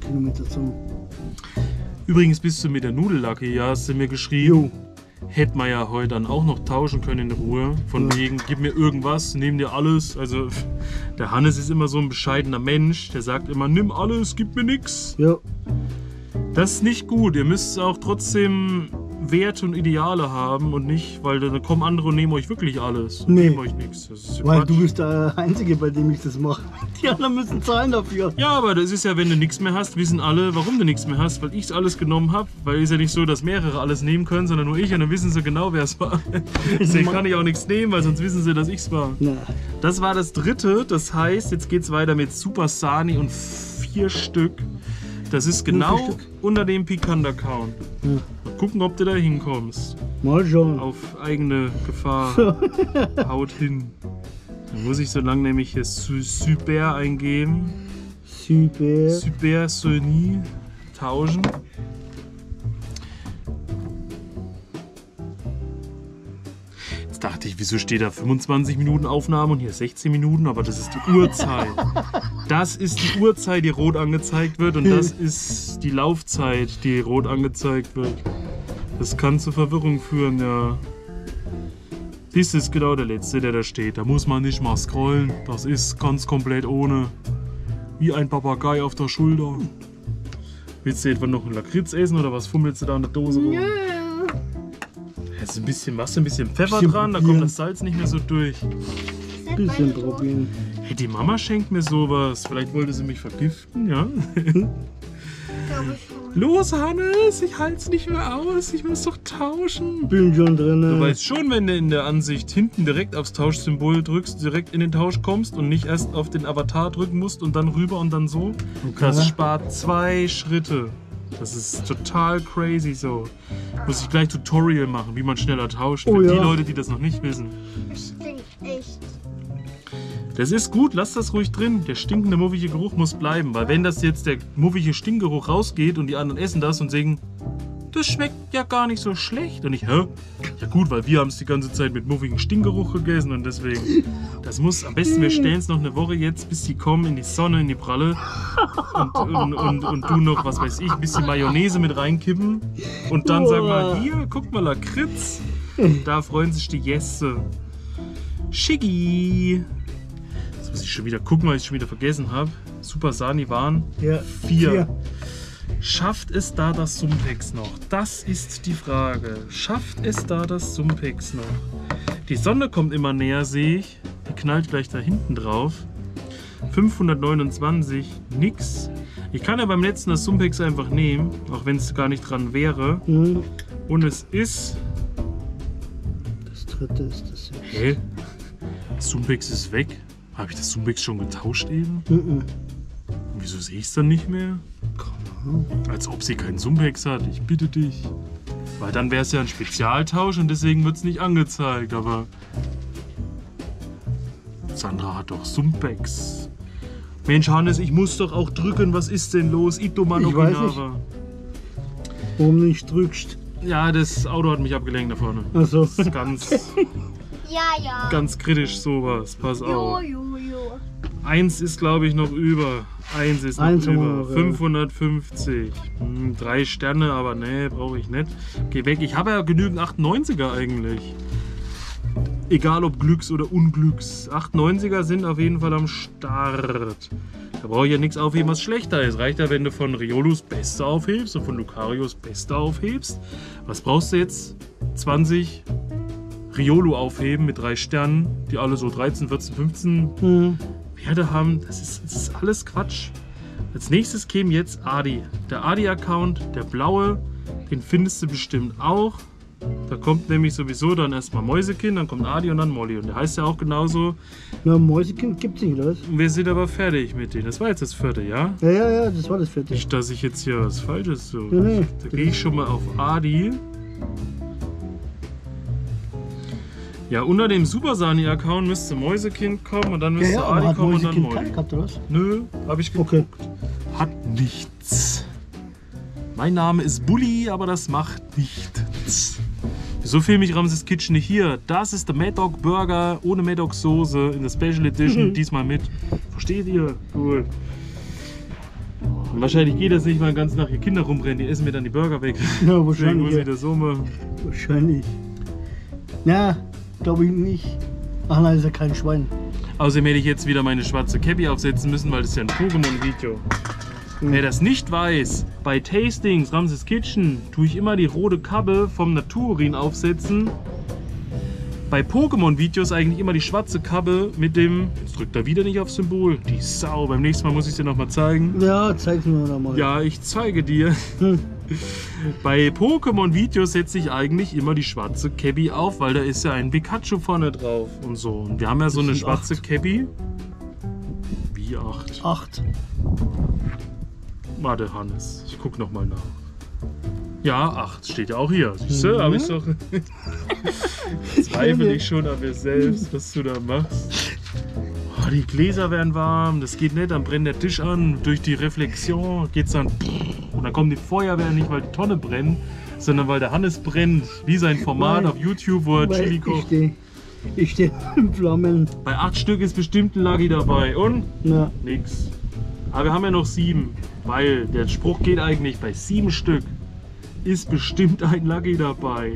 Kilometer zum. Übrigens bist du mit der Nudellacke, ja, hast du mir geschrieben. Hätte man ja heute dann auch noch tauschen können in Ruhe. Von Ja. wegen, gib mir irgendwas, nehm dir alles. Also der Hannes ist immer so ein bescheidener Mensch. Der sagt immer, nimm alles, gib mir nix. Ja. Das ist nicht gut. Ihr müsst auch trotzdem Werte und Ideale haben und nicht, weil dann kommen andere und nehmen euch wirklich alles. Und Nee. Nehmen euch nichts. Das ist ja Weil Quatsch. du bist der Einzige, bei dem ich das mache. Die anderen müssen zahlen dafür. Ja, aber das ist ja, wenn du nichts mehr hast, wissen alle, warum du nichts mehr hast, weil ich es alles genommen habe. Weil es ist ja nicht so, dass mehrere alles nehmen können, sondern nur ich und dann wissen sie genau, wer es war. Deswegen kann ich auch nichts nehmen, weil sonst wissen sie, dass ich es war. Na, Das war das dritte, das heißt, jetzt geht es weiter mit Super Sani und vier Stück. Das ist Nur genau vier Stück? unter dem Pikant-Account. ja. Mal gucken, ob du da hinkommst. Mal schauen. Auf eigene Gefahr. Haut hin. Dann muss ich so lange nämlich hier Su- Super eingeben. Super. Super Sony tauschen. Jetzt dachte ich, wieso steht da fünfundzwanzig Minuten Aufnahme und hier sechzehn Minuten, aber das ist die Uhrzeit. Das ist die Uhrzeit, die rot angezeigt wird und das ist die Laufzeit, die rot angezeigt wird. Das kann zu Verwirrung führen, ja. Dies ist genau der letzte, der da steht. Da muss man nicht mal scrollen. Das ist ganz komplett ohne. Wie ein Papagei auf der Schulter. Willst du etwa noch einen Lakritz essen oder was fummelst du da in der Dose rum? Nö. Jetzt ein bisschen was, ein bisschen Pfeffer Bisschen dran, da probieren. kommt das Salz nicht mehr so durch. Bisschen probieren. Hey, die Mama schenkt mir sowas. Vielleicht wollte sie mich vergiften, ja? Glaube ich schon. Los, Hannes, ich halt's nicht mehr aus. Ich muss doch tauschen. Bin schon drin. Du weißt schon, wenn du in der Ansicht hinten direkt aufs Tauschsymbol drückst, direkt in den Tausch kommst und nicht erst auf den Avatar drücken musst und dann rüber und dann so. Okay. Das spart zwei Schritte. Das ist total crazy so. Muss ich gleich Tutorial machen, wie man schneller tauscht. Oh Für die ja. Leute, die das noch nicht wissen. Das stinkt echt. Das ist gut, lass das ruhig drin. Der stinkende, muffige Geruch muss bleiben. Weil wenn das jetzt der muffige Stinkgeruch rausgeht und die anderen essen das und sagen, das schmeckt ja gar nicht so schlecht. Und ich, hä? Ja gut, weil wir haben es die ganze Zeit mit muffigem Stinkgeruch gegessen und deswegen. Das muss, am besten wir stellen es noch eine Woche jetzt, bis die kommen in die Sonne, in die Pralle. Und, und, und, und du noch, was weiß ich, ein bisschen Mayonnaise mit reinkippen. Und dann sag mal, hier, guck mal, Lakritz. Da freuen sich die Gäste. Schicki. Jetzt muss ich schon wieder gucken, weil ich es schon wieder vergessen habe. Super Sani waren Ja. vier. Schafft es da das Sumpex noch? Das ist die Frage. Schafft es da das Sumpex noch? Die Sonne kommt immer näher, sehe ich. Die knallt gleich da hinten drauf. fünfhundertneunundzwanzig, nix. Ich kann ja beim letzten das Sumpex einfach nehmen, auch wenn es gar nicht dran wäre. Mhm. Und es ist... Das dritte ist das jetzt. Hä? Das Sumpex ist weg. Habe ich das Sumpex schon getauscht eben? Mhm. Wieso sehe ich es dann nicht mehr? Als ob sie keinen Sumpex hat, ich bitte dich. Weil dann wäre es ja ein Spezialtausch und deswegen wird es nicht angezeigt, aber... Sandra hat doch Sumpex. Mensch, Hannes, ich muss doch auch drücken, was ist denn los? Ito Mano Ich weiß Ginava. Warum du nicht drückst? Ja, das Auto hat mich abgelenkt da vorne. Also. Das ist ganz, Ja, ja. ganz kritisch sowas, pass Jo, auf. jo, jo. Eins ist, glaube ich, noch über. Eins ist noch Eins haben wir über. noch, ja. fünfhundertfünfzig. Hm, drei Sterne, aber nee, brauche ich nicht. Geh weg. Ich habe ja genügend achtundneunziger eigentlich. Egal ob Glücks- oder Unglücks. achtundneunziger sind auf jeden Fall am Start. Da brauche ich ja nichts aufheben, was schlechter ist. Reicht ja, wenn du von Riolus Beste aufhebst und von Lucarios Beste aufhebst. Was brauchst du jetzt? zwanzig Riolo aufheben mit drei Sternen, die alle so dreizehn, vierzehn, fünfzehn Mhm. Werte haben. Das ist, das ist alles Quatsch. Als nächstes käme jetzt Adi. Der Adi-Account, der blaue, den findest du bestimmt auch. Da kommt nämlich sowieso dann erstmal Mäusekind, dann kommt Adi und dann Molly. Und der heißt ja auch genauso. Na, Mäusekind gibt's nicht, oder was? Und wir sind aber fertig mit denen. Das war jetzt das vierte, ja? Ja, ja, ja, das war das vierte. Nicht, dass ich jetzt hier was Falsches so. Ja, nee. Da gehe ich schon mal auf Adi. Ja, unter dem Super Sani-Account müsste Mäusekind kommen und dann Ja, müsste ja, aber Adi hat kommen und dann Mäusekind Molly. keine gehabt, oder was? Nö, habe ich geguckt. Okay. Hat nichts. Mein Name ist Bully, aber das macht nichts. Wieso filme ich Ramses Kitchen nicht hier? Das ist der Mad Dog Burger ohne Mad Dog Soße in der Special Edition, diesmal mit. Versteht ihr? Cool. Und wahrscheinlich geht das nicht, weil den ganzen Tag hier Kinder rumrennen, die essen mir dann die Burger weg. Ja, Deswegen wahrscheinlich. muss ich Ja. das so machen. Wahrscheinlich. Ja, glaube ich nicht. Ach nein, ist ja kein Schwein. Außerdem hätte ich jetzt wieder meine schwarze Cappy aufsetzen müssen, weil das ist ja ein Pokémon-Video. Mhm. Wer das nicht weiß, bei Tastings, Ramses Kitchen, tue ich immer die rote Kappe vom Naturin aufsetzen. Bei Pokémon-Videos eigentlich immer die schwarze Kappe mit dem, jetzt drückt er wieder nicht aufs Symbol, die Sau, beim nächsten Mal muss ich es dir nochmal zeigen. Ja, zeig's mir noch mal. Ja, ich zeige dir. Hm. Bei Pokémon-Videos setze ich eigentlich immer die schwarze Cappy auf, weil da ist ja ein Pikachu vorne drauf und so. Und wir haben ja so Das eine sind schwarze acht. Cappy. Wie acht? Acht. Warte, Hannes, ich guck noch mal nach. Ja, acht steht ja auch hier. Siehst du, Mhm. hab ich doch. Zweifel ich schon an mir selbst, was du da machst. Oh, die Gläser werden warm, das geht nicht, dann brennt der Tisch an. Durch die Reflexion geht's dann. Und dann kommt die Feuerwehr nicht, weil die Tonne brennt, sondern weil der Hannes brennt. Wie sein Format Weil- auf YouTube, wo er Weil Chili ich kocht. stehe ich steh in Flammen. Bei acht Stück ist bestimmt ein Lucky dabei. Und? Na, Nix. Aber wir haben ja noch sieben, weil der Spruch geht eigentlich, bei sieben Stück ist bestimmt ein Lucky dabei.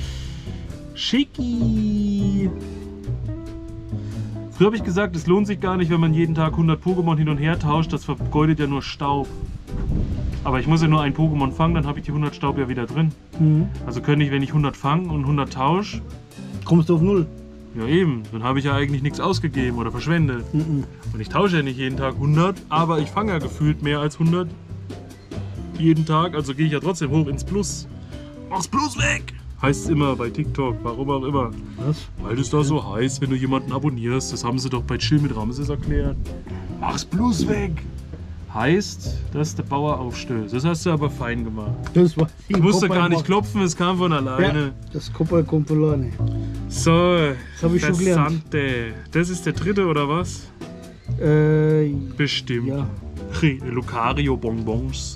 Schicki! Früher habe ich gesagt, es lohnt sich gar nicht, wenn man jeden Tag hundert Pokémon hin und her tauscht, das vergeudet ja nur Staub. Aber ich muss ja nur ein Pokémon fangen, dann habe ich die hundert Staub ja wieder drin. mhm. Also könnte ich, wenn ich hundert fange und hundert tausche, Kommst du auf Null? ja eben, dann habe ich ja eigentlich nichts ausgegeben oder verschwendet. Mhm. Und ich tausche ja nicht jeden Tag hundert, aber ich fange ja gefühlt mehr als hundert jeden Tag, also gehe ich ja trotzdem hoch ins Plus. Mach's Plus weg! Heißt es immer bei TikTok, warum auch immer. Was? Weil es da so heißt, wenn du jemanden abonnierst, das haben sie doch bei Chill mit Ramses erklärt. Mach's Plus weg! Heißt, dass der Bauer aufstößt. Das hast du aber fein gemacht. Das war Ich musste gar nicht klopfen, es kam von Ja, alleine. das Kopper kommt von alleine. So, Das habe ich schon gelernt. Versandte. Das ist der dritte oder was? Äh, Bestimmt. ja. Lucario Bonbons.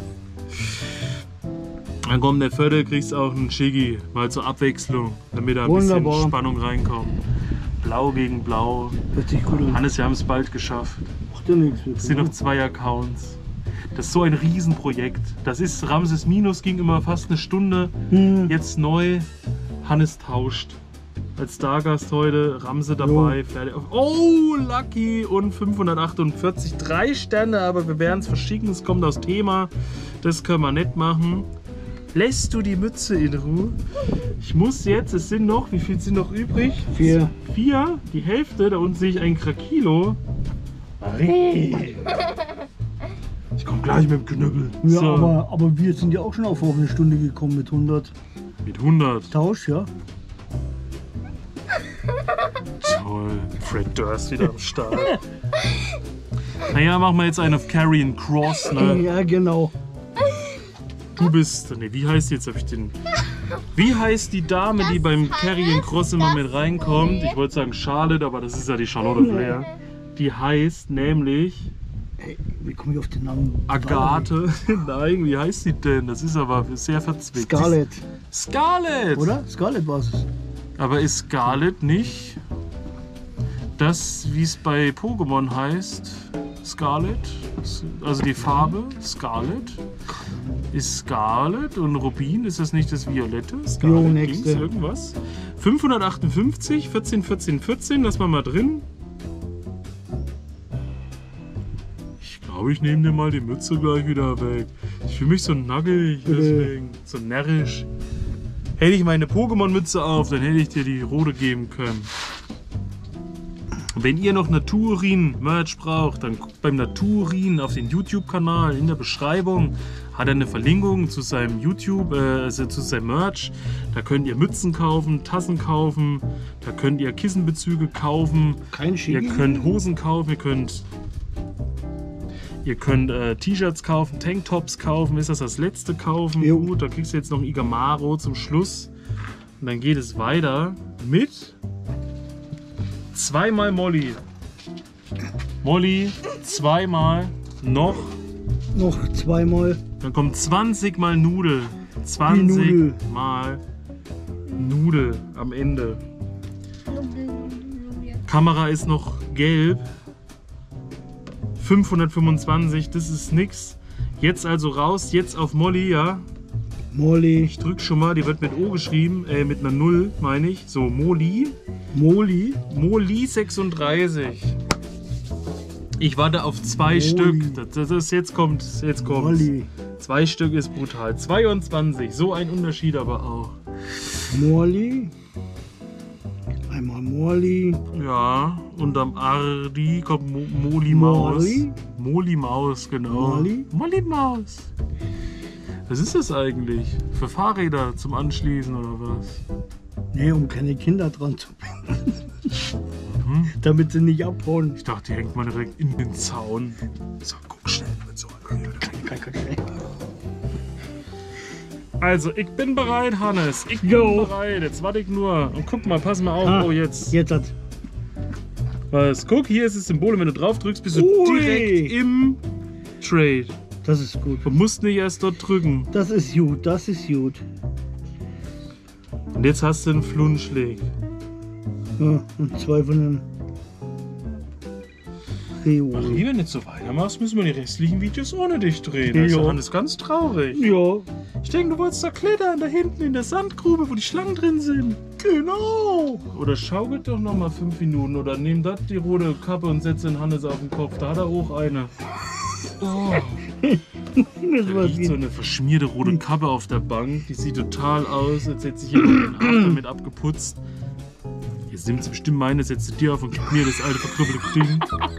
Dann kommt der vierte, kriegst auch einen Shiggy, mal zur Abwechslung, damit da ein Wunderbar. bisschen Spannung reinkommt. Blau gegen Blau. Hört sich gut an. Hannes, wir haben es bald geschafft. Macht ja nichts. Es sind noch zwei Accounts. Das ist so ein Riesenprojekt. Das ist Ramses Minus, ging immer fast eine Stunde. Hm. Jetzt neu. Hannes tauscht. Als Stargast heute, Ramse dabei. Fertig. Oh, Lucky und fünfhundertachtundvierzig. Drei Sterne, aber wir werden es verschicken. Es kommt aus Thema. Das können wir nicht machen. Lässt du die Mütze in Ruhe? Ich muss jetzt, es sind noch, wie viel sind noch übrig? Vier. Vier, die Hälfte. Da unten sehe ich ein Krakilo. Marie! Ich komme gleich mit dem Knüppel. Ja, So, aber, aber wir sind ja auch schon auf eine Stunde gekommen mit hundert. mit hundert. Tausch, ja. Toll, Fred Durst wieder am Start. Naja, machen wir jetzt einen auf Carrion Cross, ne? Ja, genau. Du bist, ne, wie heißt die jetzt, hab ich den... Wie heißt die Dame, die beim Carrion Cross immer mit reinkommt? Ich wollte sagen Charlotte, aber das ist ja die Charlotte Flair. Die heißt nämlich Ey, wie komme ich auf den Namen? Agathe. Nein, wie heißt die denn? Das ist aber sehr verzwickt. Scarlett. Scarlett! Oder? Scarlett war es. Aber ist Scarlet nicht das, wie es bei Pokémon heißt? Scarlet? Also die Farbe Scarlet? Ist Scarlet und Rubin, ist das nicht das Violette? Jo, Scarlet nächste. Dings, irgendwas? fünfhundertachtundfünfzig, vierzehn, vierzehn, vierzehn, lass mal mal drin. Ich glaube, ich nehme dir mal die Mütze gleich wieder weg. Ich fühle mich so nackig, deswegen, so närrisch. Hätte ich meine Pokémon-Mütze auf, dann hätte ich dir die rote geben können. Und wenn ihr noch Naturin-Merch braucht, dann guckt beim Naturin auf den YouTube-Kanal. In der Beschreibung hat er eine Verlinkung zu seinem YouTube, äh, also zu seinem Merch. Da könnt ihr Mützen kaufen, Tassen kaufen, da könnt ihr Kissenbezüge kaufen, Kein ihr Schicki. könnt Hosen kaufen, ihr könnt, ihr könnt äh, T-Shirts kaufen, Tanktops kaufen. Ist das das letzte kaufen? Jo. Gut, da kriegst du jetzt noch ein Igamaro zum Schluss. Und dann geht es weiter mit zweimal Molly. Molly, zweimal noch. Noch zweimal. Dann kommt zwanzig mal Nudel. zwanzig Nudel. mal Nudel am Ende. Kamera ist noch gelb. fünfhundertfünfundzwanzig, das ist nix. Jetzt also raus, jetzt auf Molly, ja. Molly. Ich drück schon mal, die wird mit O geschrieben, äh, mit einer Null, meine ich. So, Molly. Molly. Molly sechsunddreißig. Ich warte auf zwei Molly. Stück. Das, das ist, jetzt kommt, jetzt kommt. Molly. Zwei Stück ist brutal. zweiundzwanzig, so ein Unterschied aber auch. Molly. Einmal Molly. Ja, und am Ardi kommt Mo Moli Maus. Molly? Moli Maus, genau. Molly? Molly Maus. Was ist das eigentlich? Für Fahrräder zum Anschließen oder was? Nee, um keine Kinder dran zu binden. Mhm. Damit sie nicht abhauen. Ich dachte, die hängt man direkt in den Zaun. So, guck schnell mit so einer. Also, ich bin bereit, Hannes. Ich bin Jo. bereit. Jetzt warte ich nur. Und guck mal, pass mal auf. Ah, oh, jetzt. Jetzt hat. Was? Guck, hier ist das Symbol. Und wenn du drauf drückst, bist du Ui. direkt im Trade. Das ist gut. Du musst nicht erst dort drücken. Das ist gut, das ist gut. Und jetzt hast du einen Flunschleg. Ja, und zwei von den Rio. Ach, wenn du nicht so weitermachst, müssen wir die restlichen Videos ohne dich drehen. Das ist Ja. doch alles ganz traurig. Ja, Ich denke, du wolltest da klettern, da hinten in der Sandgrube, wo die Schlangen drin sind. genau. Oder schaukelt doch noch mal fünf Minuten oder nimm das die rote Kappe und setz den Hannes auf den Kopf. Da hat er auch eine. Oh, Das da war liegt so wie, eine verschmierte rote Kappe auf der Bank. Die sieht total aus, als hätte sich jemand den Arm damit abgeputzt. Jetzt nimmt sie bestimmt meine, setzt sie dir auf und gibt mir das alte verkrüppelte Ding.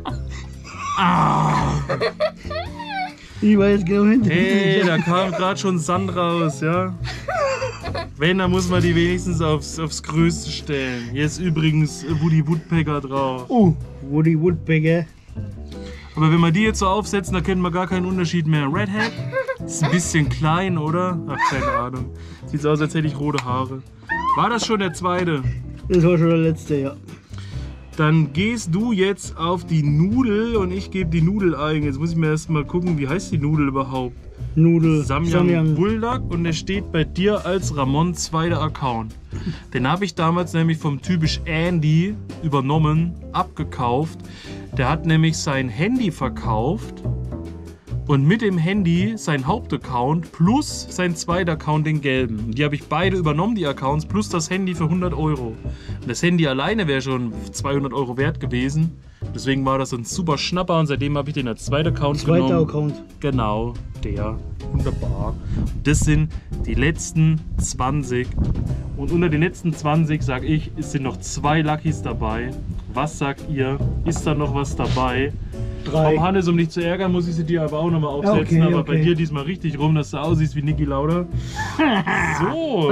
Ah! ich war jetzt genau hinter Hey, da kam gerade schon Sand raus, ja? Wenn, dann muss man die wenigstens aufs, aufs Größte stellen. Hier ist übrigens Woody Woodpecker drauf. Oh, Woody Woodpecker. Aber wenn wir die jetzt so aufsetzen, da kennen wir gar keinen Unterschied mehr. Redhead ist ein bisschen klein, oder? Ach, keine Ahnung. Sieht so aus, als hätte ich rote Haare. War das schon der zweite? Das war schon der letzte, ja. Dann gehst du jetzt auf die Nudel und ich gebe die Nudel ein. Jetzt muss ich mir erst mal gucken, wie heißt die Nudel überhaupt? Nudel. Samyang Bulldog und der steht bei dir als Ramon zweiter Account. Den habe ich damals nämlich vom typisch Andy übernommen, abgekauft. Der hat nämlich sein Handy verkauft und mit dem Handy sein Hauptaccount plus sein zweiter Account, den gelben. Und die habe ich beide übernommen, die Accounts, plus das Handy für hundert Euro. Und das Handy alleine wäre schon zweihundert Euro wert gewesen. Deswegen war das ein super Schnapper und seitdem habe ich den als zweiter Account Zweiter genommen. Account. Genau, der. Wunderbar. Und das sind die letzten zwanzig. Und unter den letzten zwanzig, sage ich, es sind noch zwei Luckys dabei. Was sagt ihr? Ist da noch was dabei? Drei. Komm, Hannes, um dich zu ärgern, muss ich sie dir aber auch nochmal aufsetzen. Okay, aber okay. bei dir diesmal richtig rum, dass du aussiehst wie Niki Lauda. So.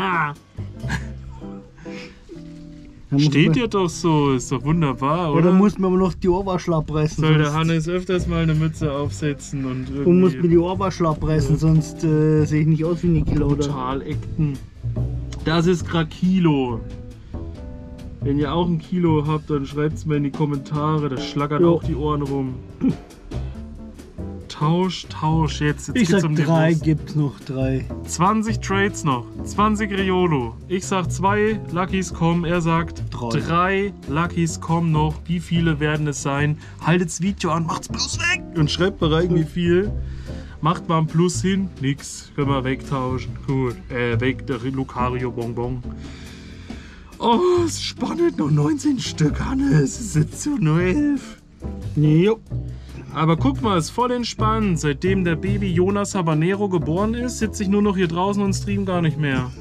Da muss Steht man, dir doch so. Ist doch wunderbar, ja, oder? da muss man aber noch die Ohrwaschel pressen. Soll der sonst- Hannes öfters mal eine Mütze aufsetzen und irgendwie... Und muss mir die Ohrwaschel pressen, sonst äh, sehe ich nicht aus wie Niki Lauda. Total Acten. Das ist gerade Kilo. Wenn ihr auch ein Kilo habt, dann schreibt es mir in die Kommentare. Das schlackert Jo. auch die Ohren rum. Tausch, Tausch. Jetzt, jetzt Ich geht's sag um die drei, Wurst. gibt's noch drei. zwanzig Trades noch. zwanzig Riolo. Ich sag zwei Luckys kommen. Er sagt Drei. drei Luckys kommen noch. Wie viele werden es sein? Haltet's Video an, macht's bloß weg und schreibt mal rein, wie viel. Macht mal ein Plus hin. Nix. Können wir wegtauschen. Gut. Äh, weg. Der Lucario Bonbon. Oh, ist spannend. Noch neunzehn Stück, Hannes. Es sind zu nur elf. Jo. Aber guck mal, ist voll entspannt. Seitdem der Baby Jonas Habanero geboren ist, sitze ich nur noch hier draußen und stream gar nicht mehr.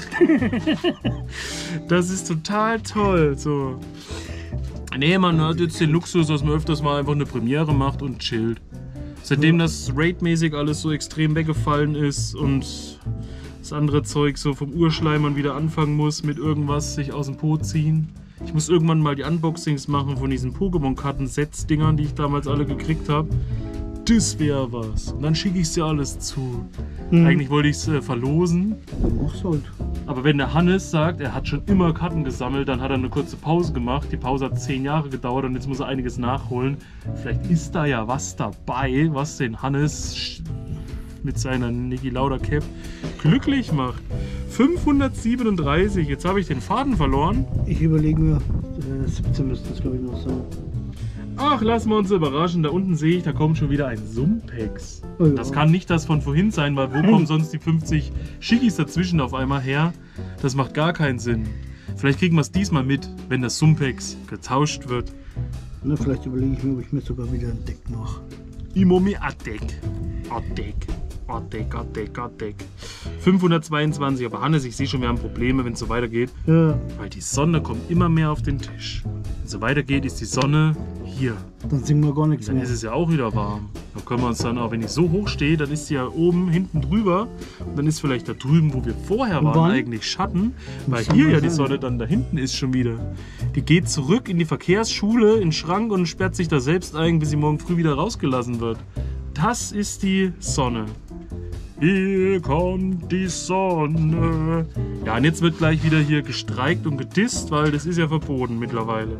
Das ist total toll. So. Nee, man hat jetzt den Luxus, dass man öfters mal einfach eine Premiere macht und chillt. Seitdem das raidmäßig alles so extrem weggefallen ist und das andere Zeug so vom Urschleimern wieder anfangen muss, mit irgendwas sich aus dem Po ziehen. Ich muss irgendwann mal die Unboxings machen von diesen Pokémon-Karten-Sets-Dingern, die ich damals alle gekriegt habe. Das wäre was. Und dann schicke ich sie alles zu. Mhm. Eigentlich wollte ich es äh, verlosen. Mach's halt. Aber wenn der Hannes sagt, er hat schon immer Karten gesammelt, dann hat er eine kurze Pause gemacht. Die Pause hat zehn Jahre gedauert und jetzt muss er einiges nachholen. Vielleicht ist da ja was dabei, was den Hannes mit seiner Niki Lauda Cap glücklich macht. fünfhundertsiebenunddreißig, jetzt habe ich den Faden verloren. Ich überlege mir, äh, siebzehn müsste es glaube ich noch sein. Ach, lassen wir uns überraschen. Da unten sehe ich, da kommt schon wieder ein Sumpex. Oh ja. Das kann nicht das von vorhin sein, weil wo kommen sonst die fünfzig Schickis dazwischen auf einmal her? Das macht gar keinen Sinn. Vielleicht kriegen wir es diesmal mit, wenn das Sumpex getauscht wird. Na, vielleicht überlege ich mir, ob ich mir sogar wieder ein Deck mache. Imomi Adeck. Adeck. Adeck, Adeck, Adeck. fünfhundertzweiundzwanzig. Aber Hannes, ich sehe schon, wir haben Probleme, wenn es so weitergeht. Ja. Weil die Sonne kommt immer mehr auf den Tisch. Wenn es so weitergeht, ist die Sonne hier. Dann singen wir gar nichts Dann mehr. ist es ja auch wieder warm. Dann können wir uns dann auch, wenn ich so hoch stehe, dann ist sie ja oben, hinten drüber. Und dann ist vielleicht da drüben, wo wir vorher waren, wann? eigentlich Schatten. Weil Muss hier aber ja die sein. Sonne dann da hinten ist schon wieder. Die geht zurück in die Verkehrsschule, in den Schrank und sperrt sich da selbst ein, bis sie morgen früh wieder rausgelassen wird. Das ist die Sonne. Hier kommt die Sonne. Ja, und jetzt wird gleich wieder hier gestreikt und gedisst, weil das ist ja verboten mittlerweile.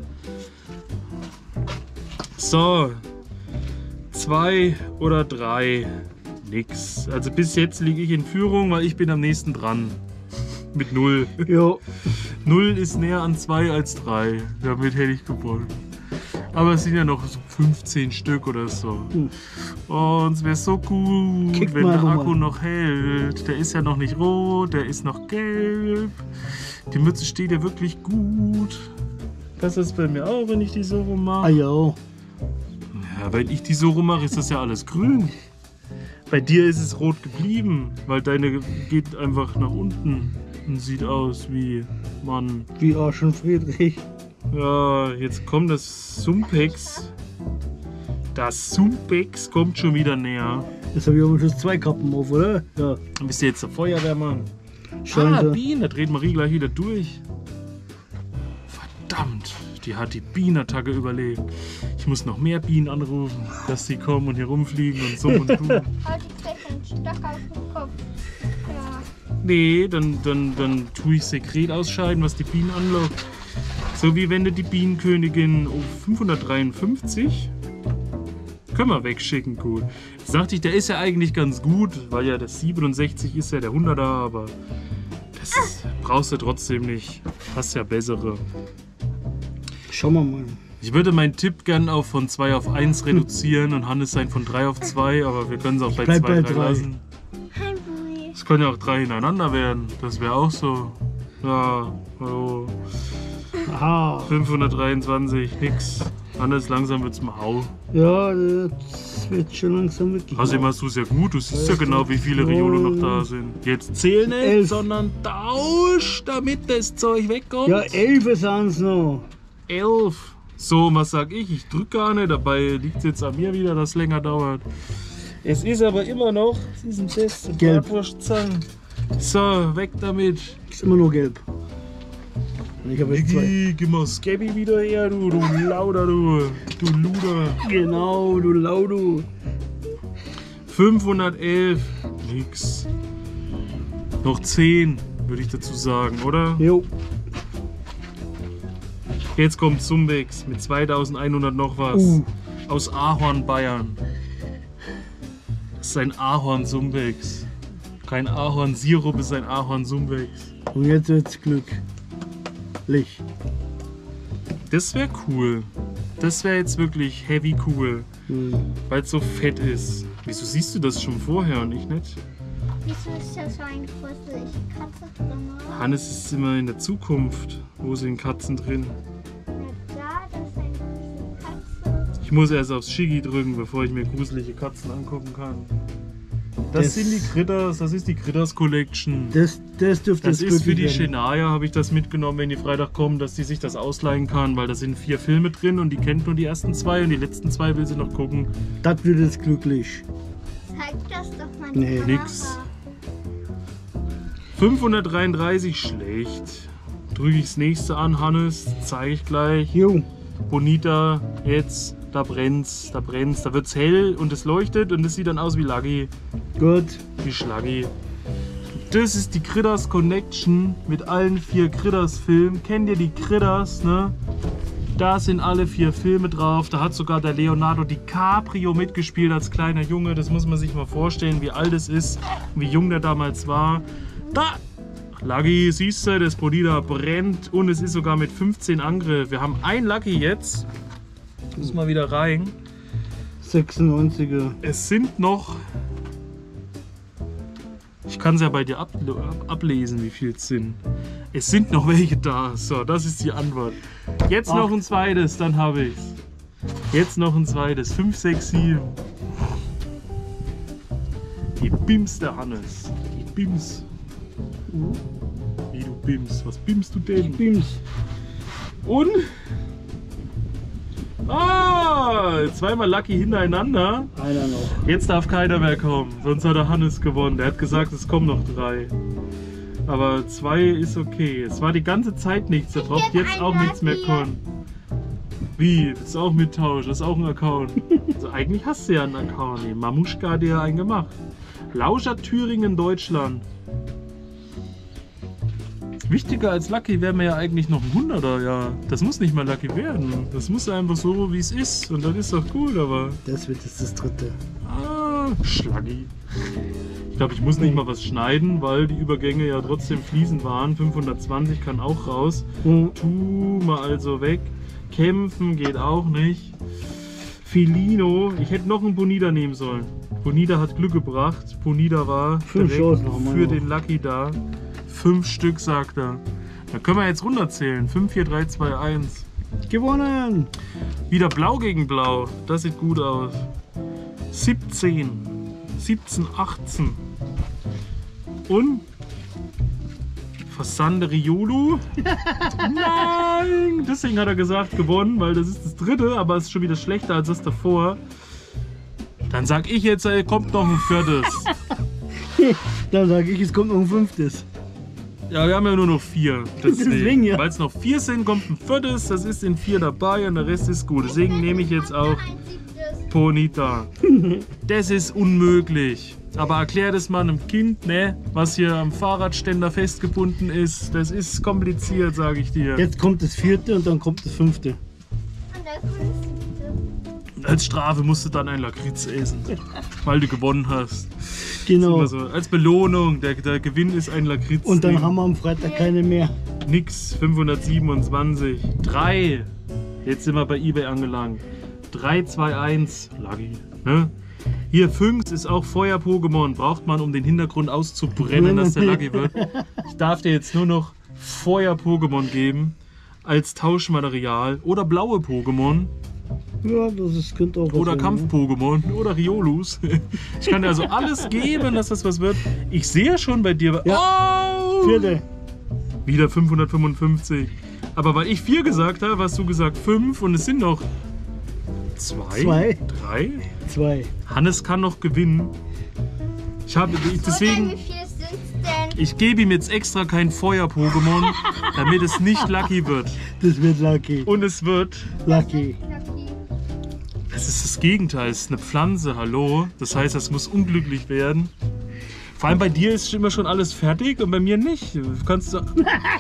So, zwei oder drei, nix. Also bis jetzt liege ich in Führung, weil ich bin am nächsten dran. Mit null. Ja. null ist näher an zwei als drei. Damit hätte ich gewonnen. Aber es sind ja noch so fünfzehn Stück oder so. Hm. Und es wäre so gut, Kick wenn mal der einfach Akku mal. noch hält. Der ist ja noch nicht rot, der ist noch gelb. Die Mütze steht ja wirklich gut. Das ist bei mir auch, wenn ich die so rummache. Ah ja. Ja, wenn ich die so rummache, ist das ja alles grün. Bei dir ist es rot geblieben, weil deine geht einfach nach unten und sieht aus wie Mann. Wie Arsch und Friedrich. Ja, jetzt kommt das Sumpex. Das Sumpex kommt schon wieder näher. Jetzt habe ich aber schon zwei Kappen auf, oder? Ja. Dann bist du jetzt der Feuerwehrmann. Scheint Ah, er. Bienen, da dreht Marie gleich wieder durch. Verdammt, die hat die Bienenattacke überlebt. Ich muss noch mehr Bienen anrufen, dass sie kommen und hier rumfliegen und so und tun. Heute kriegt einen Stock auf den Kopf. Ja. Nee, dann, dann, dann tue ich Sekret ausscheiden, was die Bienen anlockt. So wie wenn du die Bienenkönigin auf fünfhundertdreiundfünfzig können wir wegschicken, gut. Jetzt dachte ich, der ist ja eigentlich ganz gut, weil ja das siebenundsechzig ist ja der hunderter, aber das brauchst du trotzdem nicht. Hast ja bessere. Schauen wir mal. Ich würde meinen Tipp gern auf von zwei auf eins reduzieren und Hannes sein von drei auf zwei, aber wir können es auch bei bleib zwei bei drei drei. lassen. Hi, Bui. Es können ja auch drei hintereinander werden, das wäre auch so. Ja, oh. Aha. fünfhundertdreiundzwanzig, nix. Hannes, langsam wird's mal au. Ja, das wird schon langsam wirklich. Außerdem hast du es ja gut, du siehst ja genau, wie viele Riole noch da sind. Jetzt zähl nicht, Elf. sondern tausch, damit das Zeug wegkommt. Ja, elf sind es noch. Elf. So, was sag ich? Ich drück gar nicht, dabei liegt es jetzt an mir wieder, dass es länger dauert. Es ist aber immer noch, es ist ein Test, Gelb. Bratwurstzangen. So, weg damit. Ist immer nur gelb. Und ich habe jetzt zwei. Niki, gib mal Scabby wieder her, du, du Lauder, du, du Luder. Genau, du Laudu. fünfhundertelf, nix. Noch zehn, würde ich dazu sagen, oder? Jo. Jetzt kommt Sumpex mit zweitausendeinhundert noch was. Uh. Aus Ahorn, Bayern. Das ist ein Ahorn-Sumpex. Kein Ahorn-Sirup, ist ein Ahorn-Sumpex. Und jetzt wird's Glück. Licht. Das wäre cool. Das wäre jetzt wirklich heavy cool, Hm. weil es so fett ist. Wieso siehst du das schon vorher und ich nicht? Wieso ist da so eine gruselige Katze drin? Oder? Hannes ist immer in der Zukunft. Wo sind Katzen drin? Ja, da, das ist eine gruselige Katze. Ich muss erst aufs Schicki drücken, bevor ich mir gruselige Katzen angucken kann. Das, Das- sind die Critters, das ist die Critters Collection. Das, das dürfte Das jetzt ist für die glücklich werden. Shania, habe ich das mitgenommen, wenn die Freitag kommen, dass die sich das ausleihen kann, weil da sind vier Filme drin und die kennt nur die ersten zwei und die letzten zwei will sie noch gucken. Das wird jetzt glücklich. Zeig das doch mal. Nee, nix. fünfhundertdreiunddreißig, schlecht. Drücke ich das nächste an, Hannes, zeige ich gleich. Jo. Bonita, jetzt, da brennt's, da brennt's, da wird's hell und es leuchtet und es sieht dann aus wie Laggy, Gut. wie Schlaggy. Das ist die Critters Connection mit allen vier Critters Filmen. Kennt ihr die Critters, ne? Da sind alle vier Filme drauf. Da hat sogar der Leonardo DiCaprio mitgespielt als kleiner Junge. Das muss man sich mal vorstellen, wie alt es ist und wie jung der damals war. Da Lucky, siehst du, das Bonita brennt und es ist sogar mit fünfzehn Angriff. Wir haben ein Lucky jetzt. Muss mal wieder rein. sechsundneunziger. Es sind noch... Ich kann es ja bei dir ab, ablesen, wie viel es sind. Es sind noch welche da. So, das ist die Antwort. Jetzt noch ein zweites, dann habe ich es. Jetzt noch ein zweites. fünf, sechs, sieben. Die Bims der Hannes. Die Bims. Wie du Bims? Was bimst du denn? Bims. Und? Ah! Zweimal Lucky hintereinander. Einer noch. Jetzt darf keiner mehr kommen, sonst hat der Hannes gewonnen. Der hat gesagt, es kommen noch drei. Aber zwei ist okay. Es war die ganze Zeit nichts, er braucht jetzt auch nichts mehr kommen. Wie? Das ist auch Mittausch, das ist auch ein Account. Also eigentlich hast du ja einen Account. Nee, Mamuschka hat dir ja einen gemacht. Lauscher Thüringen, Deutschland. Wichtiger als Lucky wäre mir ja eigentlich noch ein Hunderter, ja. Das muss nicht mal Lucky werden. Das muss einfach so, wie es ist. Und dann ist doch gut, aber... Das wird jetzt das dritte. Ah, Schlaggi. Ich glaube, ich muss nicht mal was schneiden, weil die Übergänge ja trotzdem fließend waren. fünfhundertzwanzig kann auch raus. Mhm. Tu mal also weg. Kämpfen geht auch nicht. Felino. Ich hätte noch einen Bonita nehmen sollen. Bonita hat Glück gebracht. Bonita war Fünf direkt Chancen für den Lucky da. Fünf Stück, sagt er. Da können wir jetzt runterzählen. fünf, vier, drei, zwei, eins. Gewonnen! Wieder Blau gegen Blau. Das sieht gut aus. siebzehn. siebzehn, achtzehn. Und? Fassande Riolu. Nein! Deswegen hat er gesagt, gewonnen, weil das ist das dritte, aber es ist schon wieder schlechter als das davor. Dann sag ich jetzt, ey, kommt noch ein viertes. Dann sage ich, es kommt noch ein fünftes. Ja, wir haben ja nur noch vier. Deswegen, Deswegen, ja. Weil es noch vier sind, kommt ein viertes. Das ist in vier dabei und der Rest ist gut. Deswegen nehme ich jetzt auch Bonita. Das ist unmöglich. Aber erklär das mal einem Kind, ne, was hier am Fahrradständer festgebunden ist. Das ist kompliziert, sage ich dir. Jetzt kommt das vierte und dann kommt das fünfte. Und das fünfte. Als Strafe musst du dann ein Lakritz essen, weil du gewonnen hast. Genau. So. Als Belohnung, der, der Gewinn ist ein Lakritz. Und dann haben wir am Freitag keine mehr. Nix, fünfhundertsiebenundzwanzig. drei. Jetzt sind wir bei eBay angelangt. drei, zwei, eins. Lucky. Ne? Hier fünf ist auch Feuer-Pokémon. Braucht man, um den Hintergrund auszubrennen, dass der Lucky wird. Ich darf dir jetzt nur noch Feuer-Pokémon geben als Tauschmaterial. Oder blaue Pokémon. Ja, das ist, könnte auch was Oder sein, Kampf-Pokémon. Oder Riolus. Ich kann dir also alles geben, dass das was wird. Ich sehe schon bei dir... Ja. Oh! Vierte. Wieder fünfhundertfünfundfünfzig. Aber weil ich vier gesagt habe, hast du gesagt fünf und es sind noch zwei, Zwei. drei. Zwei. Hannes kann noch gewinnen. Ich habe ich, deswegen, Wie viele sind's denn? ich gebe ihm jetzt extra kein Feuer-Pokémon, damit es nicht Lucky wird. Das wird Lucky. Und es wird, Lucky. Lucky. es ist das Gegenteil, es ist eine Pflanze, hallo. Das heißt, es muss unglücklich werden. Vor allem bei dir ist immer schon alles fertig und bei mir nicht. Du kannst du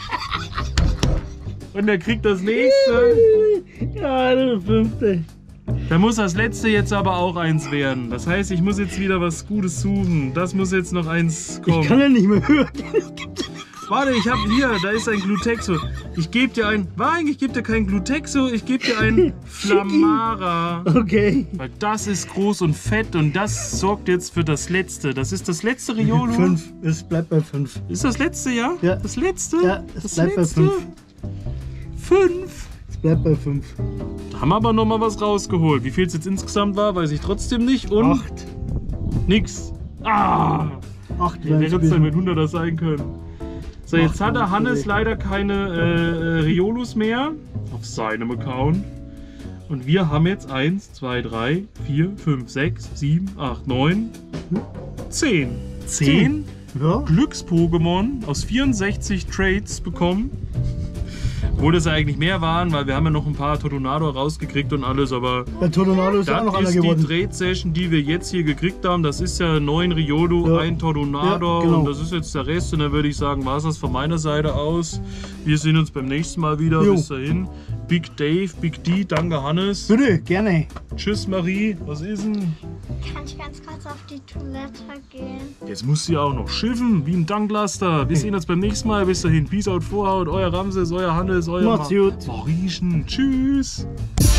und er kriegt das nächste. Ja, das fünfte. Da muss das letzte jetzt aber auch eins werden. Das heißt, ich muss jetzt wieder was Gutes suchen. Das muss jetzt noch eins kommen. Ich kann ja nicht mehr hören. Warte, ich habe hier, da ist ein Glutexo. Ich gebe dir ein, nein, ich gebe dir kein Glutexo, ich gebe dir ein Flamara. Okay. Weil das ist groß und fett und das sorgt jetzt für das letzte. Das ist das letzte Riolo. Fünf. Es bleibt bei fünf. Ist das letzte, ja? Ja. Das letzte? Ja, es das bleibt bei letzte? fünf. Fünf? Es bleibt bei fünf. Da haben wir aber noch mal was rausgeholt. Wie viel es jetzt insgesamt war, weiß ich trotzdem nicht. Und Acht. nix. Ah! Acht Ja, der hätte es dann mit werden hunderter sein können. So, jetzt hat der Hannes leider keine äh, Riolus mehr auf seinem Account. Und wir haben jetzt eins, zwei, drei, vier, fünf, sechs, sieben, acht, neun, zehn. zehn Ja. Glücks-Pokémon aus vierundsechzig Trades bekommen. Obwohl das ja eigentlich mehr waren, weil wir haben ja noch ein paar Tornado rausgekriegt und alles, aber Der Tornado ist ja auch noch das einer ist die geworden. Trade-Session, die wir jetzt hier gekriegt haben. Das ist ja neun Riolo, Ja. ein Tornado Ja, genau. und das ist jetzt der Rest. Und dann würde ich sagen, war es das von meiner Seite aus. Wir sehen uns beim nächsten Mal wieder. Jo. Bis dahin. Big Dave, Big D, danke Hannes. Bitte, gerne. Tschüss Marie, was ist denn? Kann ich ganz kurz auf die Toilette gehen? Jetzt musst du ja auch noch schiffen, wie ein Tanklaster. Wir sehen uns beim nächsten Mal. Bis dahin, Peace out, Vorhaut, euer Ramses, euer Hannes, euer Macht's gut. Marischen. Tschüss.